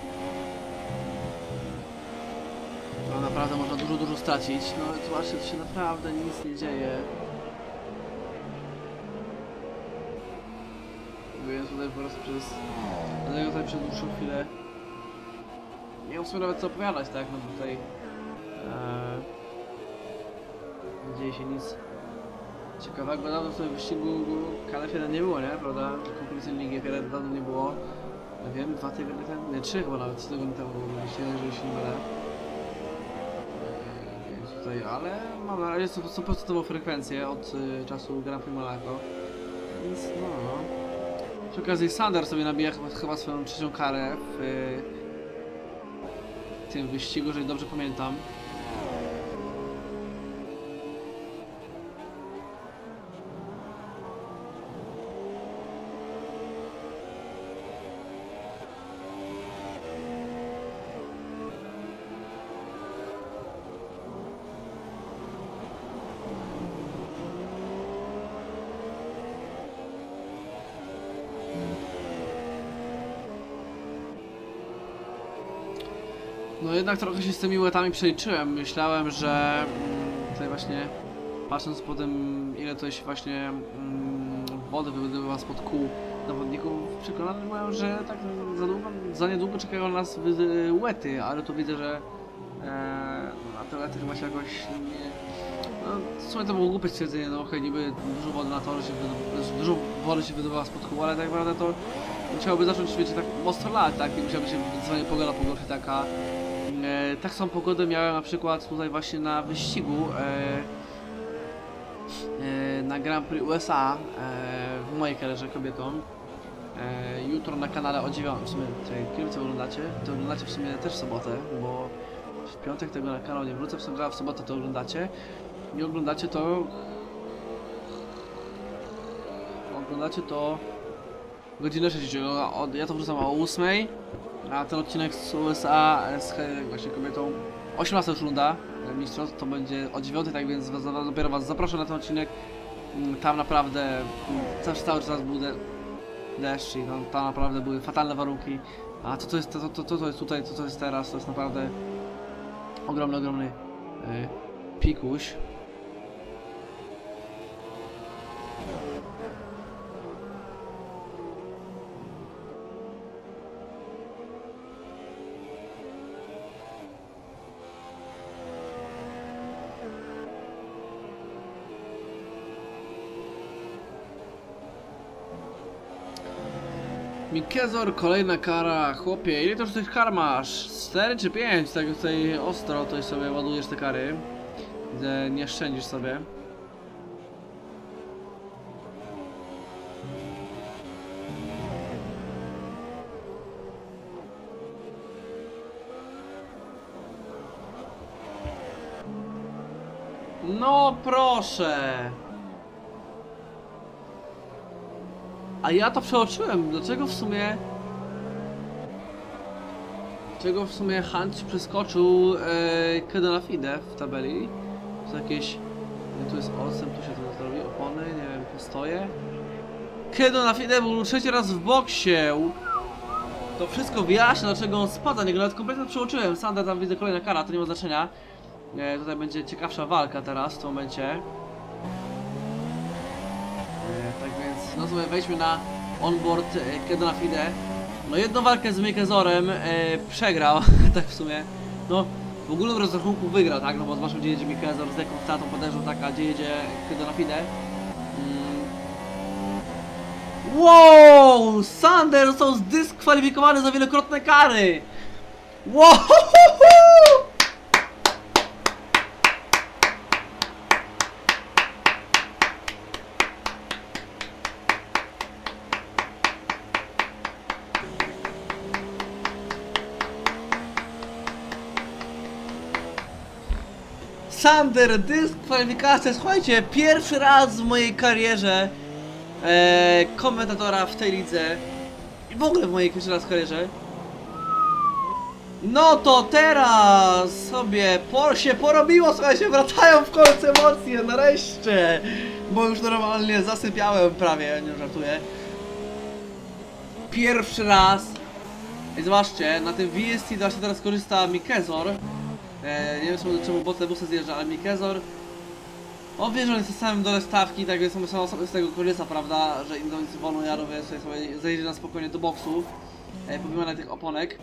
No naprawdę można dużo, dużo stracić. No zobaczcie, to się naprawdę nic nie dzieje. Więc tutaj po prostu przez... Dlatego tutaj przez dłuższą chwilę nie wiem w sumie nawet co opowiadać, tak? No tutaj... Eee, nie dzieje się nic ciekawego. Dawno w tym wyścigu K L F jeden nie było, nie? Prawda? Konkurencyjnej Ligi F jeden dawno nie było. Ja wiem, dwa tygodnie temu, nie, trzy chyba nawet, trzy tygodnie temu jeżeli się nie mylę. Więc tutaj, ale mam na razie sto procent frekwencję od y, czasu Grand Prix Monaco. Więc no, no. Przy okazji Sander sobie nabija chyba, chyba swoją trzecią karę w y, tym wyścigu, jeżeli dobrze pamiętam. No jednak trochę się z tymi łetami przeliczyłem. Myślałem, że mm, tutaj właśnie patrząc po tym, ile to się właśnie mm, wody wydobywa spod kół zawodników, przekonany byłem, że tak za, długo, za niedługo czekają nas łety, ale tu widzę, że e, na te łety chyba się jakoś nie... No, w sumie to było głupie stwierdzenie, no okej, okay, niby dużo wody na torze się wydobywa, dużo wody się wydobywa spod kół, ale tak naprawdę to musiałoby zacząć, wiecie, tak mocno lać, tak, i musiałaby się zdecydowanie pogoda pogorszyć taka. E, tak samą pogodę miałem na przykład tutaj właśnie na wyścigu e, e, na Grand Prix U S A e, w mojej karierze kobietą. E, jutro na kanale o dziewiątej, w sumie, kiedy co oglądacie? To oglądacie w sumie też w sobotę, bo w piątek tego na kanał nie wrócę, w sobotę, w sobotę to oglądacie i oglądacie to oglądacie to godzinę sześćdziesiąt. Ja to wrzucam o ósmej. A ten odcinek z U S A z właśnie kobietą osiemnasta już runda mistrzostw, to będzie o dziewiątej, tak więc was, dopiero was zaproszę na ten odcinek. Tam naprawdę cały, cały czas był de deszcz i tam, tam naprawdę były fatalne warunki. A co to jest, to, to, to, to jest tutaj, co to jest teraz, to jest naprawdę ogromny, ogromny yy, pikuś. Mikezor, kolejna kara. Chłopie, ile to już tych kar masz? cztery czy pięć? Tak tutaj ostro to sobie ładujesz te kary. Gdzie nie szczędzisz sobie. No proszę! A ja to przeoczyłem. Dlaczego w sumie... Dlaczego w sumie Hunt przeskoczył e, Kedona Fide w tabeli? To jakieś... Nie, tu jest osem, tu się to zrobi, opony, nie wiem, postoje. Kedona Fide był trzeci raz w boksie. To wszystko wyjaśnia, dlaczego on spada. Nie, nawet kompletnie przeoczyłem. Sander, tam widzę kolejna kara, to nie ma znaczenia. E, tutaj będzie ciekawsza walka teraz w tym momencie. E, tak więc, no sobie wejdźmy na onboard e, Kedona Fide. No jedną walkę z Mikezorem e, przegrał, tak w sumie. No w ogólnym rozrachunku wygrał, tak? No bo zobaczmy, gdzie jedzie Mikezor, z jaką stratą podejrzał, tak, a gdzie jedzie Kedona Fide. Mm. Wow! Sander został zdyskwalifikowany za wielokrotne kary! Wow! Sander, dyskwalifikacja, słuchajcie, pierwszy raz w mojej karierze e, komentatora w tej lidze i w ogóle w mojej pierwszy raz w karierze. No to teraz sobie por się porobiło, słuchajcie, wracają w końcu emocje, nareszcie, bo już normalnie zasypiałem prawie, nie żartuję. Pierwszy raz, i zobaczcie, na tym V S T właśnie teraz korzysta Mikezor. E, nie wiem czemu, czemu Botlebusy zjeżdża, ale Mikezor... On wie, że on jest na samym dole stawki, tak więc samo sobie z tego korzysta, prawda, że Indonezji wolno jarowie sobie, sobie zejdzie na spokojnie do boksu, e, pomimo na tych oponek.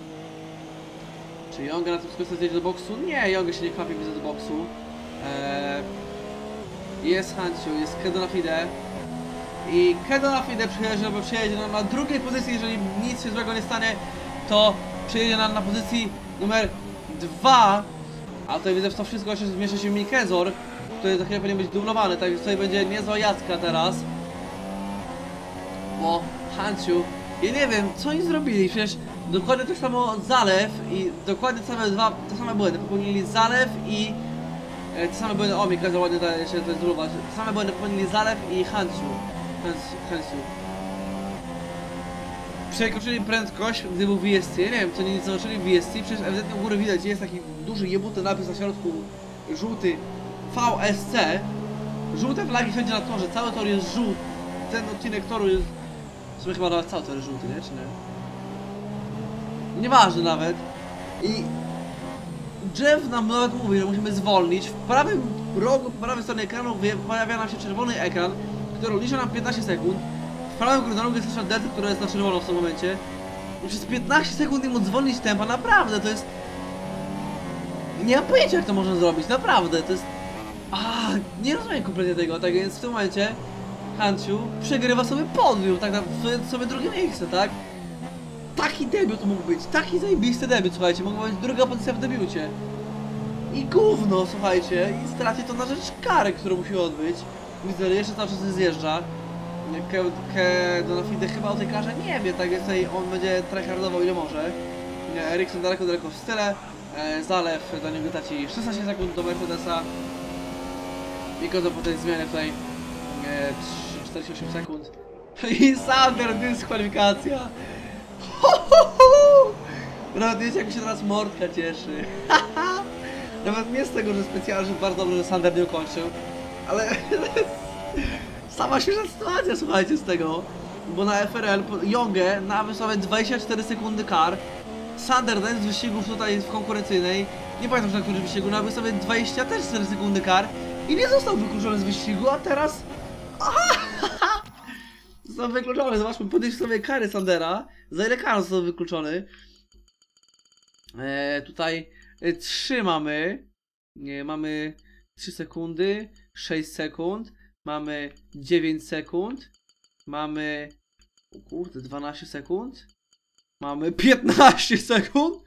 Czy Jonga na tym skońcu zejdzie do boksu? Nie, Jonga się nie kwapie, widzę do boksu. E, jest Hanciu, jest Kedona Fide. I Kedona Fide przyjedzie, żeby przyjedzie na, na drugiej pozycji, jeżeli nic się złego nie stanie, to przyjedzie na, na pozycji numer dwa, a tutaj widzę, w to wszystko się zmiesza się Mikezor, który za chwilę powinien być dublowany, tak więc tutaj będzie niezła jacka teraz. Bo Hanciu, ja nie wiem, co oni zrobili, przecież dokładnie tak samo Zalew i dokładnie te same dwa, te same błędy, popełnili Zalew i e, te same błędy, o Mikezor ładnie daje się to zdublować, te same błędy popełnili Zalew i Hanciu. Hanciu. Przekroczyli prędkość, gdy był V S T. Ja nie wiem, co nie zobaczyli w V S T, przecież ewidentnie u góry widać, jest taki duży jebuty napis na środku, żółty V S C. Żółte flagi wszędzie na torze, cały tor jest żółty. Ten odcinek toru jest... W sumie chyba nawet cały tor jest żółty, nie? Czy nie? Nieważne nawet. I... Jeff nam nawet mówi, że musimy zwolnić. W prawym rogu, po prawej stronie ekranu pojawia nam się czerwony ekran, który liczy nam piętnaście sekund. W prawym górnym rogu jest nasza delta, która jest na czerwono w tym momencie. I przez piętnaście sekund nie móc zwolnić tempa, naprawdę, to jest... Nie mam pojęcia, jak to można zrobić, naprawdę, to jest... A, nie rozumiem kompletnie tego, tak więc w tym momencie Hanciu przegrywa sobie podium, tak na sobie drugie miejsce, tak? Taki debiut mógł być, taki zajebisty debiut, słuchajcie, mogła być druga pozycja w debiucie. I gówno, słuchajcie, i straci to na rzecz kary, którą musi odbyć. Widzę, że jeszcze cały czas zjeżdża. Kedona Fide chyba o tej karze nie wie, tak więc tutaj on będzie tryhardował ile może. Erikson daleko, daleko w style. E, Zalew do niego traci szesnaście sekund do Mercedesa. Mikezor po tej zmianie tutaj e, czterdzieści osiem sekund. I Sander, dyskwalifikacja. Nawet wiecie, jak się teraz mordka cieszy. Nawet nie z tego, że specjalnie, że bardzo dobrze, że Sander nie ukończył. Ale sama śmieszna sytuacja, słuchajcie, z tego. Bo na F R L Jongę na wysławę dwadzieścia cztery sekundy kar. Sander z wyścigów tutaj w konkurencyjnej, nie pamiętam na którym wyścigu, na wysławę dwadzieścia cztery sekundy kar i nie został wykluczony z wyścigu, a teraz... Został wykluczony, zobaczmy, podejść sobie kary Sandera. Za ile kar został wykluczony? Eee, tutaj e, trzy mamy. Nie, mamy trzy sekundy, sześć sekund, mamy dziewięć sekund, mamy O kurde, dwanaście sekund? Mamy piętnaście sekund?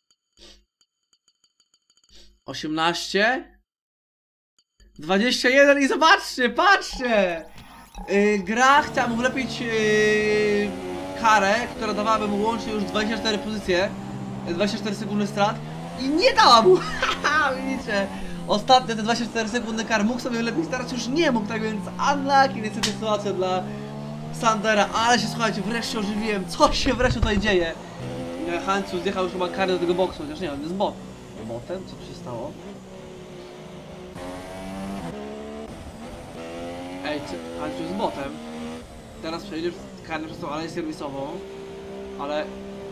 osiemnaście? dwadzieścia jeden i zobaczcie, patrzcie! Yy, gra chciała mu wlepić yy, karę, która dawałaby mu łącznie już dwadzieścia cztery pozycje, dwadzieścia cztery sekundy strat i nie dała mu! Haha, widzicie? Ostatnie te dwadzieścia cztery sekundy kar mógł sobie wlepić, teraz już nie mógł, tak więc unlucky niestety sytuacja dla Sandera, ale się słuchajcie, wreszcie ożywiłem, co się wreszcie tutaj dzieje? Hancu zjechał już chyba karę do tego boksu, chociaż nie, on jest bot. Botem? Co tu się stało? Ej, Hancu jest botem. Teraz przejdziesz karę przez tą aleję serwisową, ale...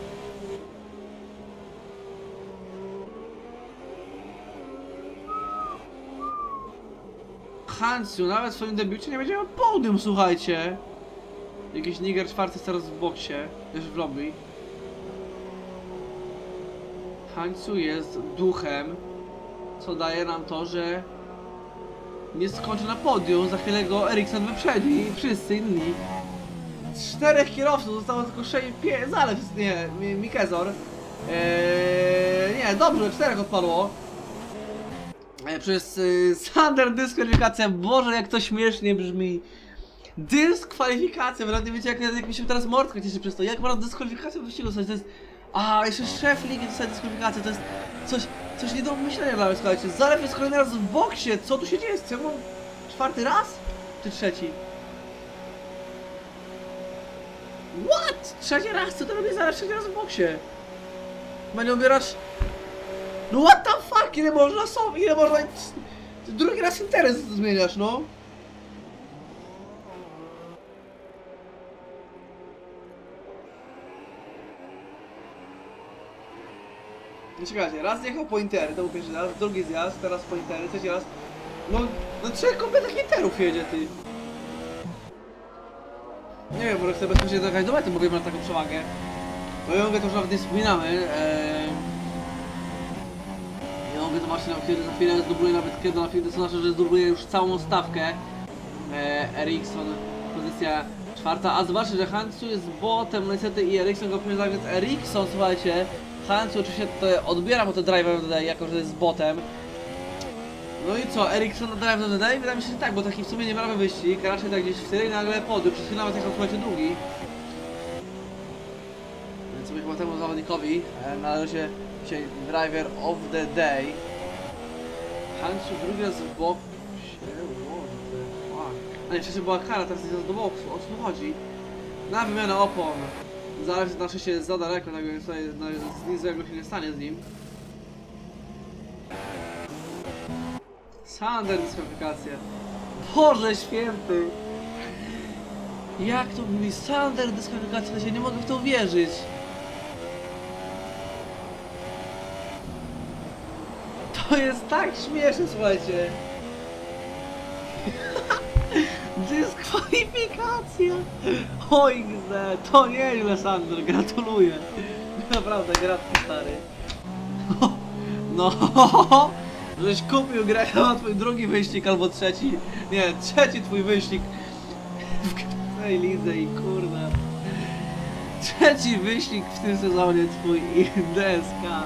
Hancu nawet w swoim debiucie nie będzie miał podium, słuchajcie. Jakiś Niger czwarty jest teraz w boksie, też w lobby. Hancu jest duchem, co daje nam to, że nie skończy na podium, za chwilę go Ericsson wyprzedzi i wszyscy inni. Czterech kierowców, zostało tylko sześć, pięć, zalew, nie, Mikezor. Eee, nie, dobrze, czterech odpadło. Eee, przez y, Sander dyskwalifikacja, Boże jak to śmiesznie brzmi. Dyskwalifikacja, wy nawet nie wiecie jak, jak mi się teraz mordka cieszy przez to, jak można dyskwalifikację w wyścigu stać, to jest... A, jeszcze szef ligi dostaje dyskwalifikację, to jest coś, coś nie do myślenia dla mnie, słuchajcie. Zalew jest kolejny raz w boksie, co tu się dzieje? Co ja mam czwarty raz? Czy trzeci? What? Trzeci raz? Co to robi Zalew trzeci raz w boksie? Będzie ubierać... No what the fuck? Ile można sobie, ile można... Drugi raz interes zmieniasz, no. No czekajcie, raz jechał po intery, to był pierwszy raz, drugi zjazd, teraz po intery, trzeci raz. No, no trzech kompletnych interów jedzie, ty. Nie wiem, może chcę bezpośrednio dojechać do mety, bo wiem, że ma taką przewagę. No ja mogę to już nawet nie wspominamy. Eee... Ja mogę zobaczyć na chwilę, za chwilę zdubluję nawet kiedy na chwilę, to znaczy, że zdubluję już całą stawkę. Eee, Ericsson, pozycja czwarta, a zobaczcie, że Hancu jest botem, no niestety i Ericsson go przyjeżdża, więc Ericsson, słuchajcie, Hancu oczywiście to odbiera mu to drive tutaj, jako że jest botem. No i co, Ericsson na drive do D D? Wydaje mi się, że tak, bo taki w sumie nie prawy wyścig, raczej tak gdzieś w tyle i nagle podium, przez chwilę nawet jechał, słuchajcie, długi. Więc sobie chyba temu zawodnikowi e, należy się dzisiaj driver of the day. Hancu drugi raz w boksie, what the fuck. A nie, wcześniej była kara, teraz jest do boksu, o co tu chodzi? Na wymianę opon. Zaraz na szczęście jest za daleko, tak więc tutaj no, nic złego się nie stanie z nim. Sander dyskwalifikacja. Boże święty! Jak to mówi? Sander dyskwalifikacja, ja się nie mogę w to uwierzyć. To jest tak śmieszne, słuchajcie. Dyskwalifikacja! Oj, to nieźle, Sander, gratuluję. Naprawdę, gratuluję, stary. No, żeś kupił grę na twój drugi wyścig albo trzeci. Nie, trzeci twój wyścig w tej lidze i kurna. Trzeci wyścig w tym sezonie twój i D S K.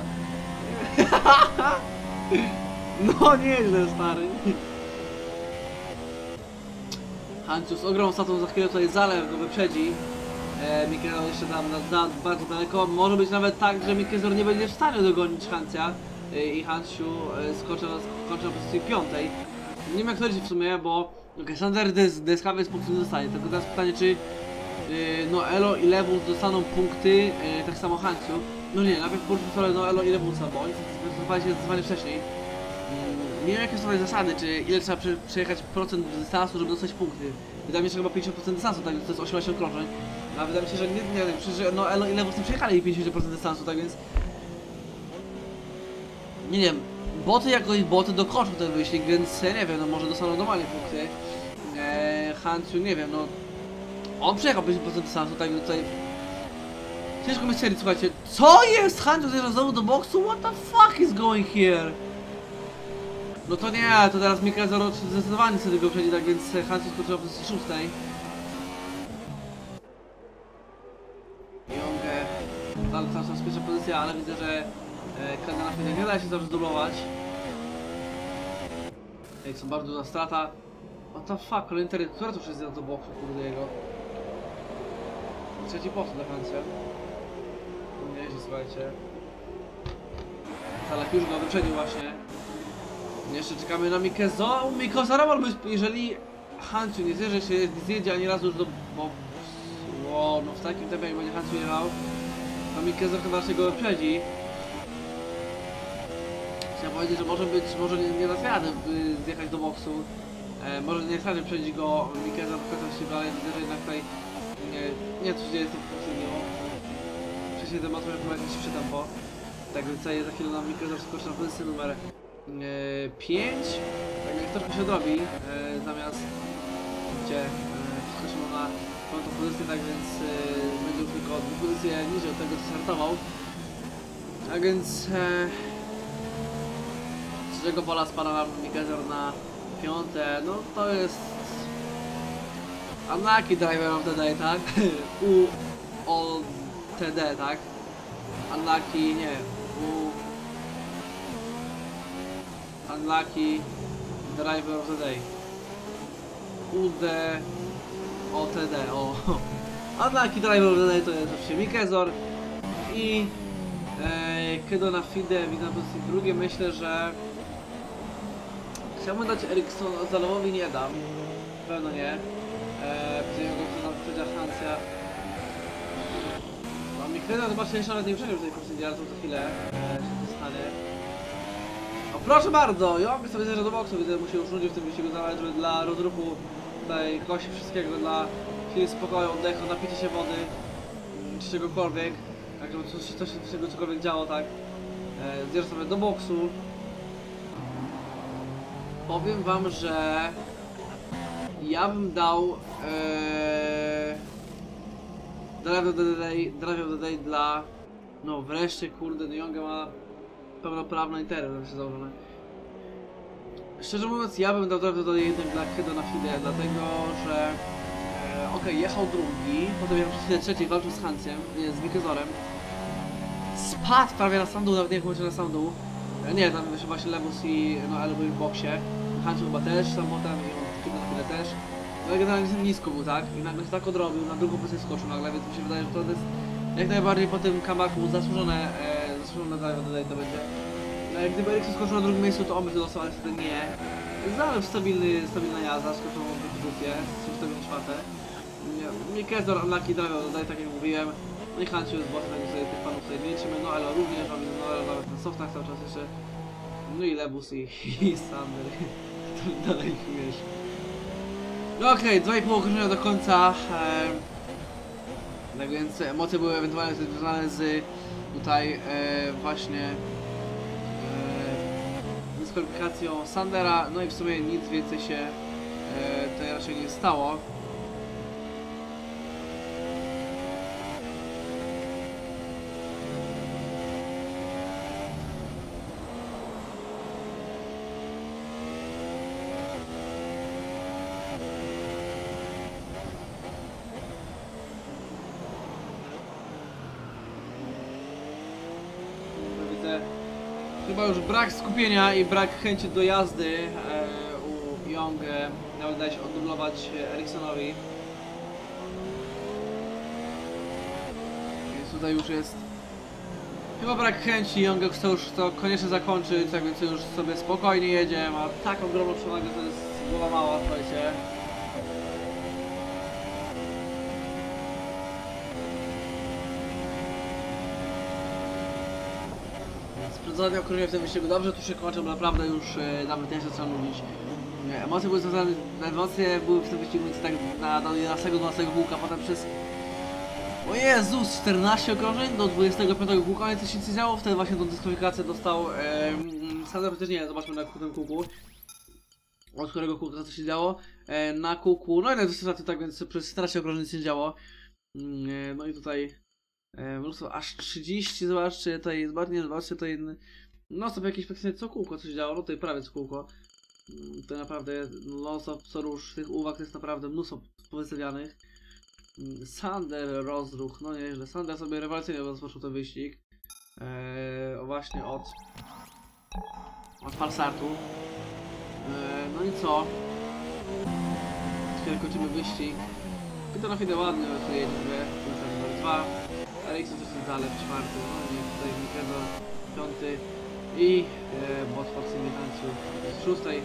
No nieźle, stary. Hancu z ogromną statą za chwilę tutaj Zalew go wyprzedzi. E, Mikezor jeszcze tam na, za, bardzo daleko. Może być nawet tak, że Mikezor nie będzie w stanie dogonić Hancia e, i Hanciu e, skoczy, skoczy na pozycji piątej. Nie wiem jak to w sumie, bo okay, Sander deskawy z punktów nie dostanie. Tylko teraz pytanie, czy e, no Elo i Lewus dostaną punkty, e, tak samo Hanciu. No nie, najpierw porzucę no Elo i Lewusa, bo oni zdecydowali się zdecydowanie wcześniej. Nie wiem jakie są tutaj zasady, czy ile trzeba prze, przejechać procent dystansu, żeby dostać punkty. Wydaje mi się, że chyba pięćdziesiąt procent dystansu, tak więc to jest osiemnaście okrążeń. A wydaje mi się, że nie, nie wiem, przecież no Elo i Lewus nie przejechali pięćdziesiąt procent dystansu, tak więc... Nie wiem, boty jakoś boty dokończą ten wyścig, więc nie wiem, no może dostaną normalnie punkty. Eee, Hanciu, nie wiem, no... On przejechał pięćdziesiąt procent dystansu, tak więc tutaj... Ciężko mi stwierdzić, słuchajcie, co jest? Hanciu zjeżdża znowu do boksu? What the fuck is going here? No to nie, to teraz Mikezor zdecydowanie sobie go przejdzie, tak więc Hanciu skoczył na pozycji szóstej. dalej cały czas pierwsza pozycja, ale widzę, że e, Kane na Fide nie da się dobrze dublować. Jak są bardzo duża strata. What the fuck, kolejny teren, która to już jest do boku, kurde jego. Trzeci post na końcu. Nieźle, słuchajcie. Salak już go wyprzedził właśnie. Jeszcze czekamy na Mikezo. Mikoza Ramal, jeżeli Hanciu nie zjedzie się, nie zjedzie ani razu już do... Bo... Wow, no w takim tempie jak będzie Hanciu jechał, to Mikezo chyba się go wyprzedzi. Chciałem powiedzieć, że może być, może nie, nie da rady zjechać do boksu. E, może nie da rady wyprzedzić go Mikezo do końca wyścigu, ale widzę, że jednak tutaj nie, nie coś dzieje z tym poprzednio. Wcześniej ten motor miał jakieś szybsze tempo. Tak więc tutaj za chwilę nam Mikezo skoczy na pozycję numer pięć. Tak więc troszkę się odrobi, e, zamiast gdzie e, skoczyło na piątą pozycję, tak więc e, będzie już tylko dwie pozycje niżej od tego, co startował. Tak więc e, z trzeciego pola spada nam Mikezo na piąte, no to jest unlucky driver of the day, tak? U O T D, tak? Unlucky, nie, U Unlucky driver of the day. U D O T D, o. Unlucky driver of the day to jest oczywiście Mikezor i e, Kedo na Fide, widzę na pozycji drugiej. Myślę, że chciałbym dać Eriksson, Zalewowi nie dam. Pewno nie. Eee, go na wyprzedzia Hancia. No Mikezor zobaczcie, jeszcze nawet nie przeżył tej pozycji, ale to za chwilę e, się to stanie. O, proszę bardzo, ja mogę sobie zjeżdżać do boksu, widzę, mu się już nudzi w tym wyścigu, żeby dla rozruchu tutaj kości wszystkiego, dla chwili spokoju, oddechu, napicie się wody, czy czegokolwiek, tak żeby coś, coś, coś się cokolwiek działo, tak. E, zjeżdżam sobie do boksu. Powiem wam, że ja bym dał ee, Drive of the Day, Drive of the Day dla, no wreszcie kurde, De Jonga ma pełnoprawne intery, się założone. Szczerze mówiąc, ja bym dał Drive of the Day jednak dla Kedo na Fide, dlatego że e, okej, okay, jechał drugi, potem jechał przez chwilę trzeci, walczył z Hanciem, nie, z Mikezorem. Spadł prawie na sam dół, nawet nie wiem, na sam dół. E, nie, tam jeszcze właśnie Lebus i no, Elo był w boksie. Hanciu chyba też, samolotem i on Kedo na Fide też. No i generalnie nisko był, tak? I nagle się tak odrobił, na drugą pozycję skoczył nagle, więc mi się wydaje, że to jest jak najbardziej po tym comebacku zasłużone, e, zasłużone Drive of the Day to będzie. No, jak gdyby Eriksson skoczył na drugim miejscu, to on by to dostał, ale wtedy nie. Znałem stabilny, stabilna jazda, skoczył w pozycję, zostawił czwarte. Mikezor, Unlucky Drive of the Day, tak jak mówiłem. No i Hanciu jest bossem, tak sobie tych panów tutaj nie liczymy, no ale również, mamy no ale nawet na softach cały czas jeszcze. No i Lebus i, i Sander, który dalej śmiesz. No okej, okay, dwa i pół okrążenia do końca. E, tak więc emocje były ewentualnie związane z tutaj e, właśnie e, dyskwalifikacją Sandera, no i w sumie nic więcej się e, tutaj raczej nie stało. Chyba już brak skupienia i brak chęci do jazdy e, u Young e, nawet daje się oddublować Erikssonowi. Więc tutaj już jest chyba brak chęci, Young chce już to koniecznie zakończyć, tak więc już sobie spokojnie jedzie, ma tak ogromną przewagę, to jest głowa mała, słuchajcie. Zadanie okrążenia w tym wyścigu dobrze, tu się kończą, naprawdę już e, nawet nie chcę co mówić. E, emocje były związane, emocje były w tym wyścigu tak na, na jedenastego dwunastego kółka, potem przez... O Jezus, czternaście okrążeń do dwudziestego piątego kółka, ale coś się nie działo, wtedy właśnie tą dyskwalifikację dostał e, Sander, też nie, zobaczmy na tym kółku. Od którego kółka co się działo. E, na kółku, no i na dyskwalifikację, tak więc przez czternaście okrążeń nic się nie działo. E, no i tutaj... mnóstwo, aż trzydzieści, zobaczcie, tutaj, zobaczcie, zobaczcie, to jedno, no sobie jakieś praktycznie co kółko coś działo, no tutaj prawie co kółko. To naprawdę, no co, co róż tych uwag to jest naprawdę mnóstwo powystawianych. Sander rozruch, no nieźle. Sander sobie rewelacyjnie rozpoczął ten wyścig. Eee, o właśnie od... od falsartu. Eee, no i co? Kiedy kończymy wyścig. Peter na chwilę ładny, tu jedzie numer dwa. Ericsson też jest dalej w czwarty, no nie, tutaj Mikeza piąty. I e, bot w Symbihancu z szóstej.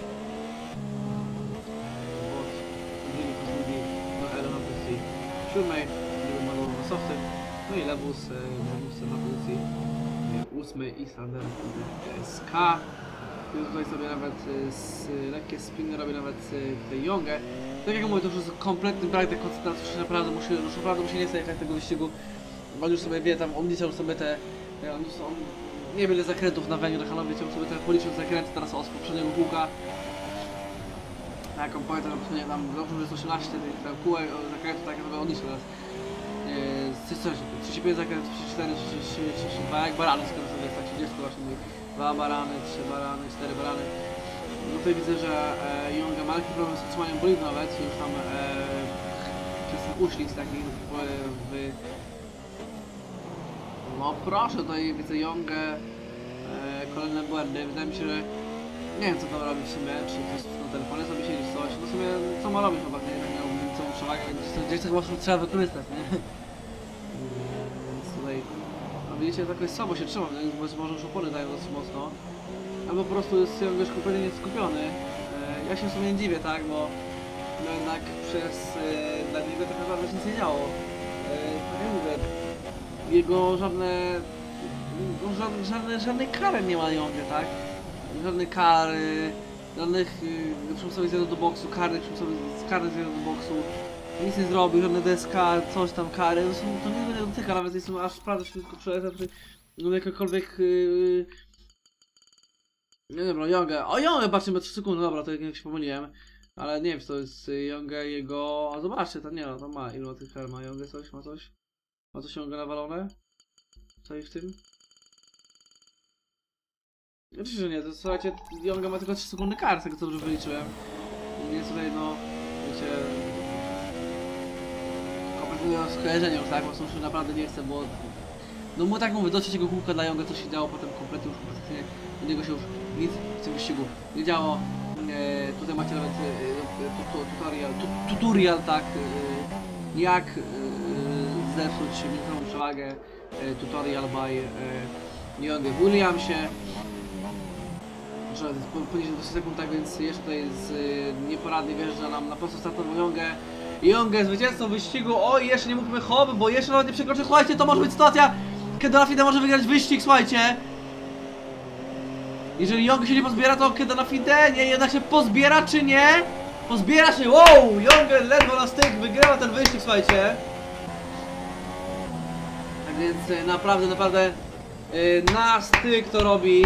Bot drugi po drugi, no Elo na pozycji siódmej, drugi ma na softy. No i Lebus, e, Lebus na pozycji e, ósmej i Sander S K. I tutaj sobie nawet e, z, lekkie spiny robię nawet e, tej Yongę. Tak jak mówię, to już jest kompletny brak tej koncentracji, że naprawdę musi, już naprawdę musi nie chce jechać tego wyścigu. On już sobie wie, tam on liczył sobie te, on, on nie wiele zakrętów na węgiel, ale wiecie, on sobie te policzył zakręty teraz od poprzedniego kółka. Jak on powie, to nie tam, dobrze, że jest osiemnaście tych tam kółek zakrętów, tak jak on liczył teraz. Coś, coś, trzydzieści pięć zakrętów, trzydzieści cztery, trzydzieści dwa, jak barany skręt sobie jest, tak trzydzieści właśnie mówi. dwa barany, trzy barany, cztery barany. No tutaj widzę, że e, Yonga ma lekki problem z utrzymaniem bolidu nawet, już tam e, przez ten uślizg taki w, w no proszę, tutaj widzę Yongę, e, kolejne błędy, wydaje mi się, że nie wiem co tam robi w sumie, czy to jest na telefonie sobie siedzi coś, no w sumie co ma robić chyba, nie wiem, miał całą przewagę, gdzieś to chyba trzeba wykorzystać, nie? Więc tutaj, no widzicie, tak jest słabo się trzyma, bo może już opony dają dosyć mocno, albo po prostu jest Yonga już kompletnie nieskupiony. E, ja się w sumie nie dziwię, tak, bo no jednak przez e, dla niego tak naprawdę nic nie działo. E, tak jak mówię, jego żadne, no, żadne, żadne, żadnej kary nie ma Yongę, tak? Żadnej kary, żadnych y, przymusowych zjazdów do boksu, karnych przymusowych karnych zjazdów do boksu. Nic nie zrobił, żadne D S K, coś tam kary, to, są, to nic go nie dotyka, nawet jestem aż naprawdę szybko przelezę przy no, jakiekolwiek... Yy... Nie dobra, Yongę, o Yongę patrzymy trzy sekundy, dobra, to jak się pomyliłem. Ale nie wiem, czy to jest Yongę jego... A zobaczcie, to nie no, to ma, ile tych kar ma Yongę, coś, ma coś? Ma coś Yongę nawalone? Coś w tym? Oczywiście, że nie, to słuchajcie, Yonga ma tylko trzy sekundy kar, z tego co dobrze wyliczyłem. Więc tutaj no, wiecie... Kompletnie skojarzenie już, tak? Po prostu już naprawdę nie chcę, bo... No bo tak mówię, do trzeciego kółka dla Yonga to się działo, potem kompletnie już kompletnie do niego się już nic w tym wyścigu nie działo. E, tutaj macie nawet e, tutorial, tu, tutorial, tak, e, jak e, zepsuć mikrofon przewagę, e, tutorial by e, Yongę w Williamsie. Że poniżej dwudziestu sekund, tak więc jeszcze tutaj z y, nieporadnie wjeżdża nam na prostą startową Yongę. Yongę zwycięzcą wyścigu, oj jeszcze nie mógłby hop, bo jeszcze nawet nie przekroczy, słuchajcie, to może być sytuacja, kiedy Nafide może wygrać wyścig, słuchajcie. Jeżeli Yonga się nie pozbiera, to kiedy Nafide, nie, jednak się pozbiera czy nie? Pozbiera się, wow, Yongę ledwo na styk, wygrywa ten wyścig, słuchajcie. Tak więc y, naprawdę, naprawdę y, na styk to robi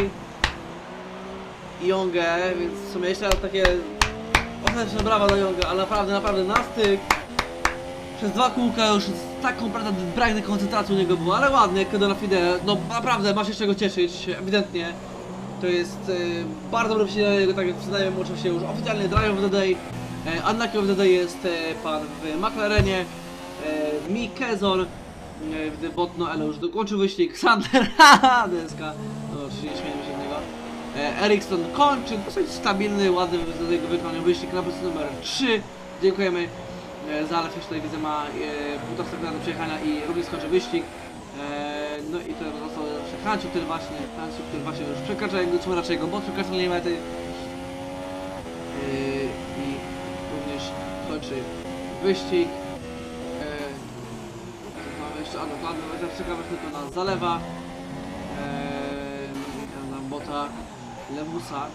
Yongę, więc w sumie jeszcze raz takie ostateczne brawa dla Yongę, ale naprawdę, naprawdę na styk przez dwa kółka już tak kompletny brak koncentracji u niego było, ale ładnie, kiedy na Fide, no naprawdę masz się czego cieszyć, ewidentnie to jest y, bardzo dobre przyjęcie, tak jak przyznajemy oczywiście już oficjalnie Drive of the Day, e, Unlucky of the Day jest e, pan w McLarenie, e, Mikezor, e, gdy Botno Elo już dokończył wyścig, Sander, haha, D S K, no oczywiście nie śmiejemy się z niego. Ericsson kończy dosyć stabilny, ładny do jego wykonania wyścig na pozycji numer trzy. Dziękujemy. Zalew już tutaj widzę ma półtora sekundy do przejechania i również skończy wyścig. E, no i to został Hanciu, który właśnie, Hanciu, który właśnie już przekracza jego, czy raczej jego bot przekracza linii mety. E, I również kończy wyścig. E, mamy jeszcze, a dokładnie, czekamy tylko na Zalewa. E, no na bota Lebusa.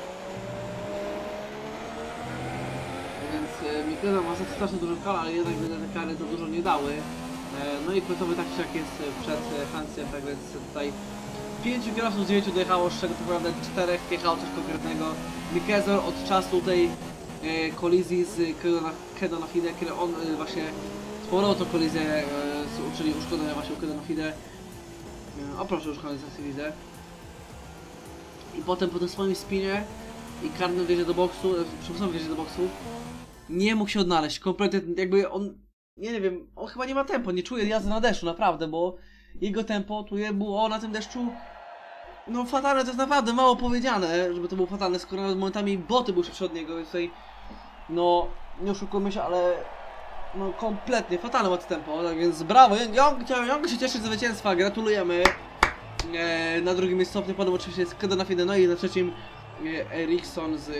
Więc e, Mikeza ma strasznie dużo kar, ale jednak te kary to dużo nie dały. E, no i końcowy tak jak jest przed Hansiem, tak więc tutaj pięciu kierowców z dziewięciu dojechało, z czego tak naprawdę czterech wjechało coś konkretnego. Mikezor od czasu tej e, kolizji z Kedo Nafide, kiedy on e, właśnie spowodował tą kolizję, e, czyli uszkodzenia właśnie u Kedo Nafide. E, o proszę, już koniec akcji widzę. I potem po tym swoim spinie i karnym wjeździe do boksu, przymusowym wjeździe do boksu, nie mógł się odnaleźć, kompletnie jakby on nie, nie wiem, on chyba nie ma tempo, nie czuje jazdy na deszczu, naprawdę, bo jego tempo tu je było na tym deszczu, no fatalne, to jest naprawdę mało powiedziane, żeby to było fatalne, skoro nawet momentami boty były szybsze od niego, więc tutaj, no, nie oszukujmy się, ale no kompletnie fatalne ma to tempo, tak więc brawo, ja mogę się cieszyć z zwycięstwa, gratulujemy. E, na drugim miejscu stopniu potem oczywiście jest Cadena Fide, no i na trzecim e, Ericsson z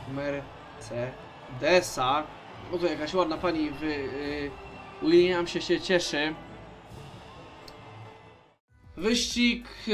Mercedesa. Oto jakaś ładna pani w e, Williamsie się cieszy. Wyścig e,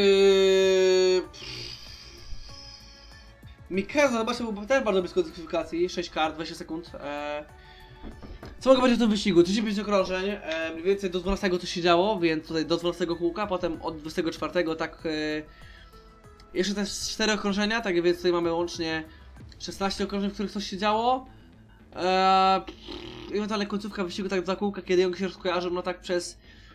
Mikeza, zobaczcie, był też bardzo blisko dyskwalifikacji, sześć kart, dwadzieścia sekund. E, Co mogę powiedzieć o tym wyścigu? trzydzieści pięć okrążeń, e, mniej więcej do dwunastego coś się działo, więc tutaj do dwunastego kółka, potem od dwudziestego czwartego tak e, jeszcze też cztery okrążenia, tak więc tutaj mamy łącznie szesnaście okrążeń, w których coś się działo. E, I ewentualnie końcówka wyścigu tak dwa kółka, kiedy ją się rozkojarzą, no tak przez...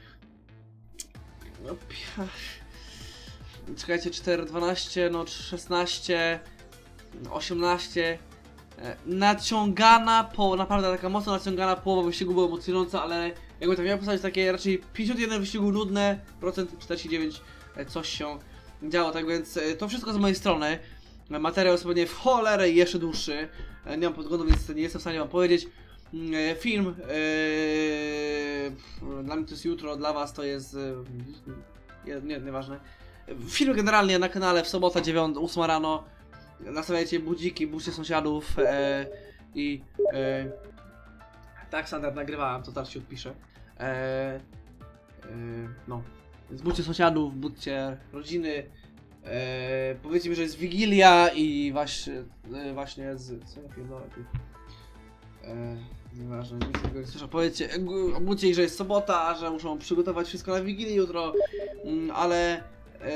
No, pia... Czekajcie, cztery, dwanaście, no szesnaście, osiemnaście... Naciągana po, naprawdę taka mocno naciągana połowa wyścigu była emocjonująca, ale jakby tak miałem postawić takie raczej pięćdziesiąt jeden wyścigu nudne, procent czterdzieści dziewięć coś się działo, tak więc to wszystko z mojej strony. Materiał jest pewnie w cholerę jeszcze dłuższy, nie mam podglądu, więc nie jestem w stanie wam powiedzieć. Film, yy, dla mnie to jest jutro, dla was to jest, yy, nie, nieważne. Film generalnie na kanale w sobotę dziewiąta, ósma rano. Nastawiajcie budziki, budźcie sąsiadów e, i e, tak standard nagrywałem, to teraz się odpiszę. E, e, no, więc budźcie sąsiadów, budźcie rodziny. E, powiedzcie mi, że jest Wigilia i właśnie, e, właśnie z... co ja pierdolę tu? E, nieważne, nic tego nie słyszę. Powiedzcie, obudźcie ich, że jest sobota, że muszą przygotować wszystko na Wigilię jutro, mm, ale... E,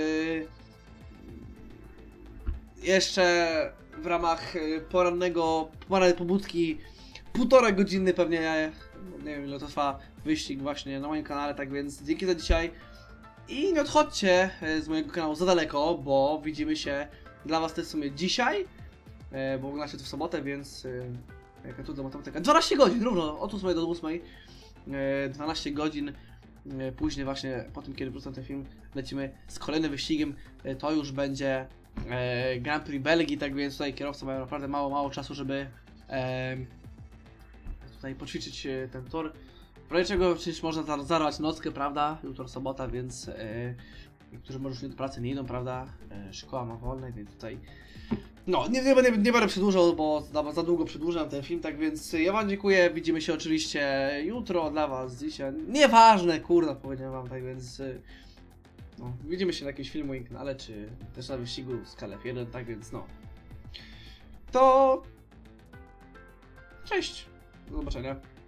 jeszcze w ramach porannego, porannej pobudki, półtorej godziny pewnie, nie wiem ile to trwa wyścig właśnie na moim kanale, tak więc dzięki za dzisiaj i nie odchodźcie z mojego kanału za daleko, bo widzimy się dla was też w sumie dzisiaj, bo oglądacie to w sobotę, więc jaka tu matematyka, dwanaście godzin równo, od ósmej do ósmej, dwanaście godzin. Później właśnie po tym, kiedy wrócę ten film, lecimy z kolejnym wyścigiem, to już będzie e, Grand Prix Belgii, tak więc tutaj kierowcy mają naprawdę mało, mało czasu, żeby e, tutaj poćwiczyć ten tor. W razie czego przecież można zarwać nockę, prawda? Jutro sobota, więc e, niektórzy może już nie do pracy nie idą, prawda? E, szkoła ma wolne, więc tutaj no, nie, nie, będę, nie będę przedłużał, bo za, za długo przedłużam ten film, tak więc ja wam dziękuję, widzimy się oczywiście jutro dla was, dzisiaj, nieważne, kurwa, powiedziałem wam, tak więc no, widzimy się na jakimś filmu na kanale, czy też na wyścigu z K L F jeden, tak więc no, to cześć, do zobaczenia.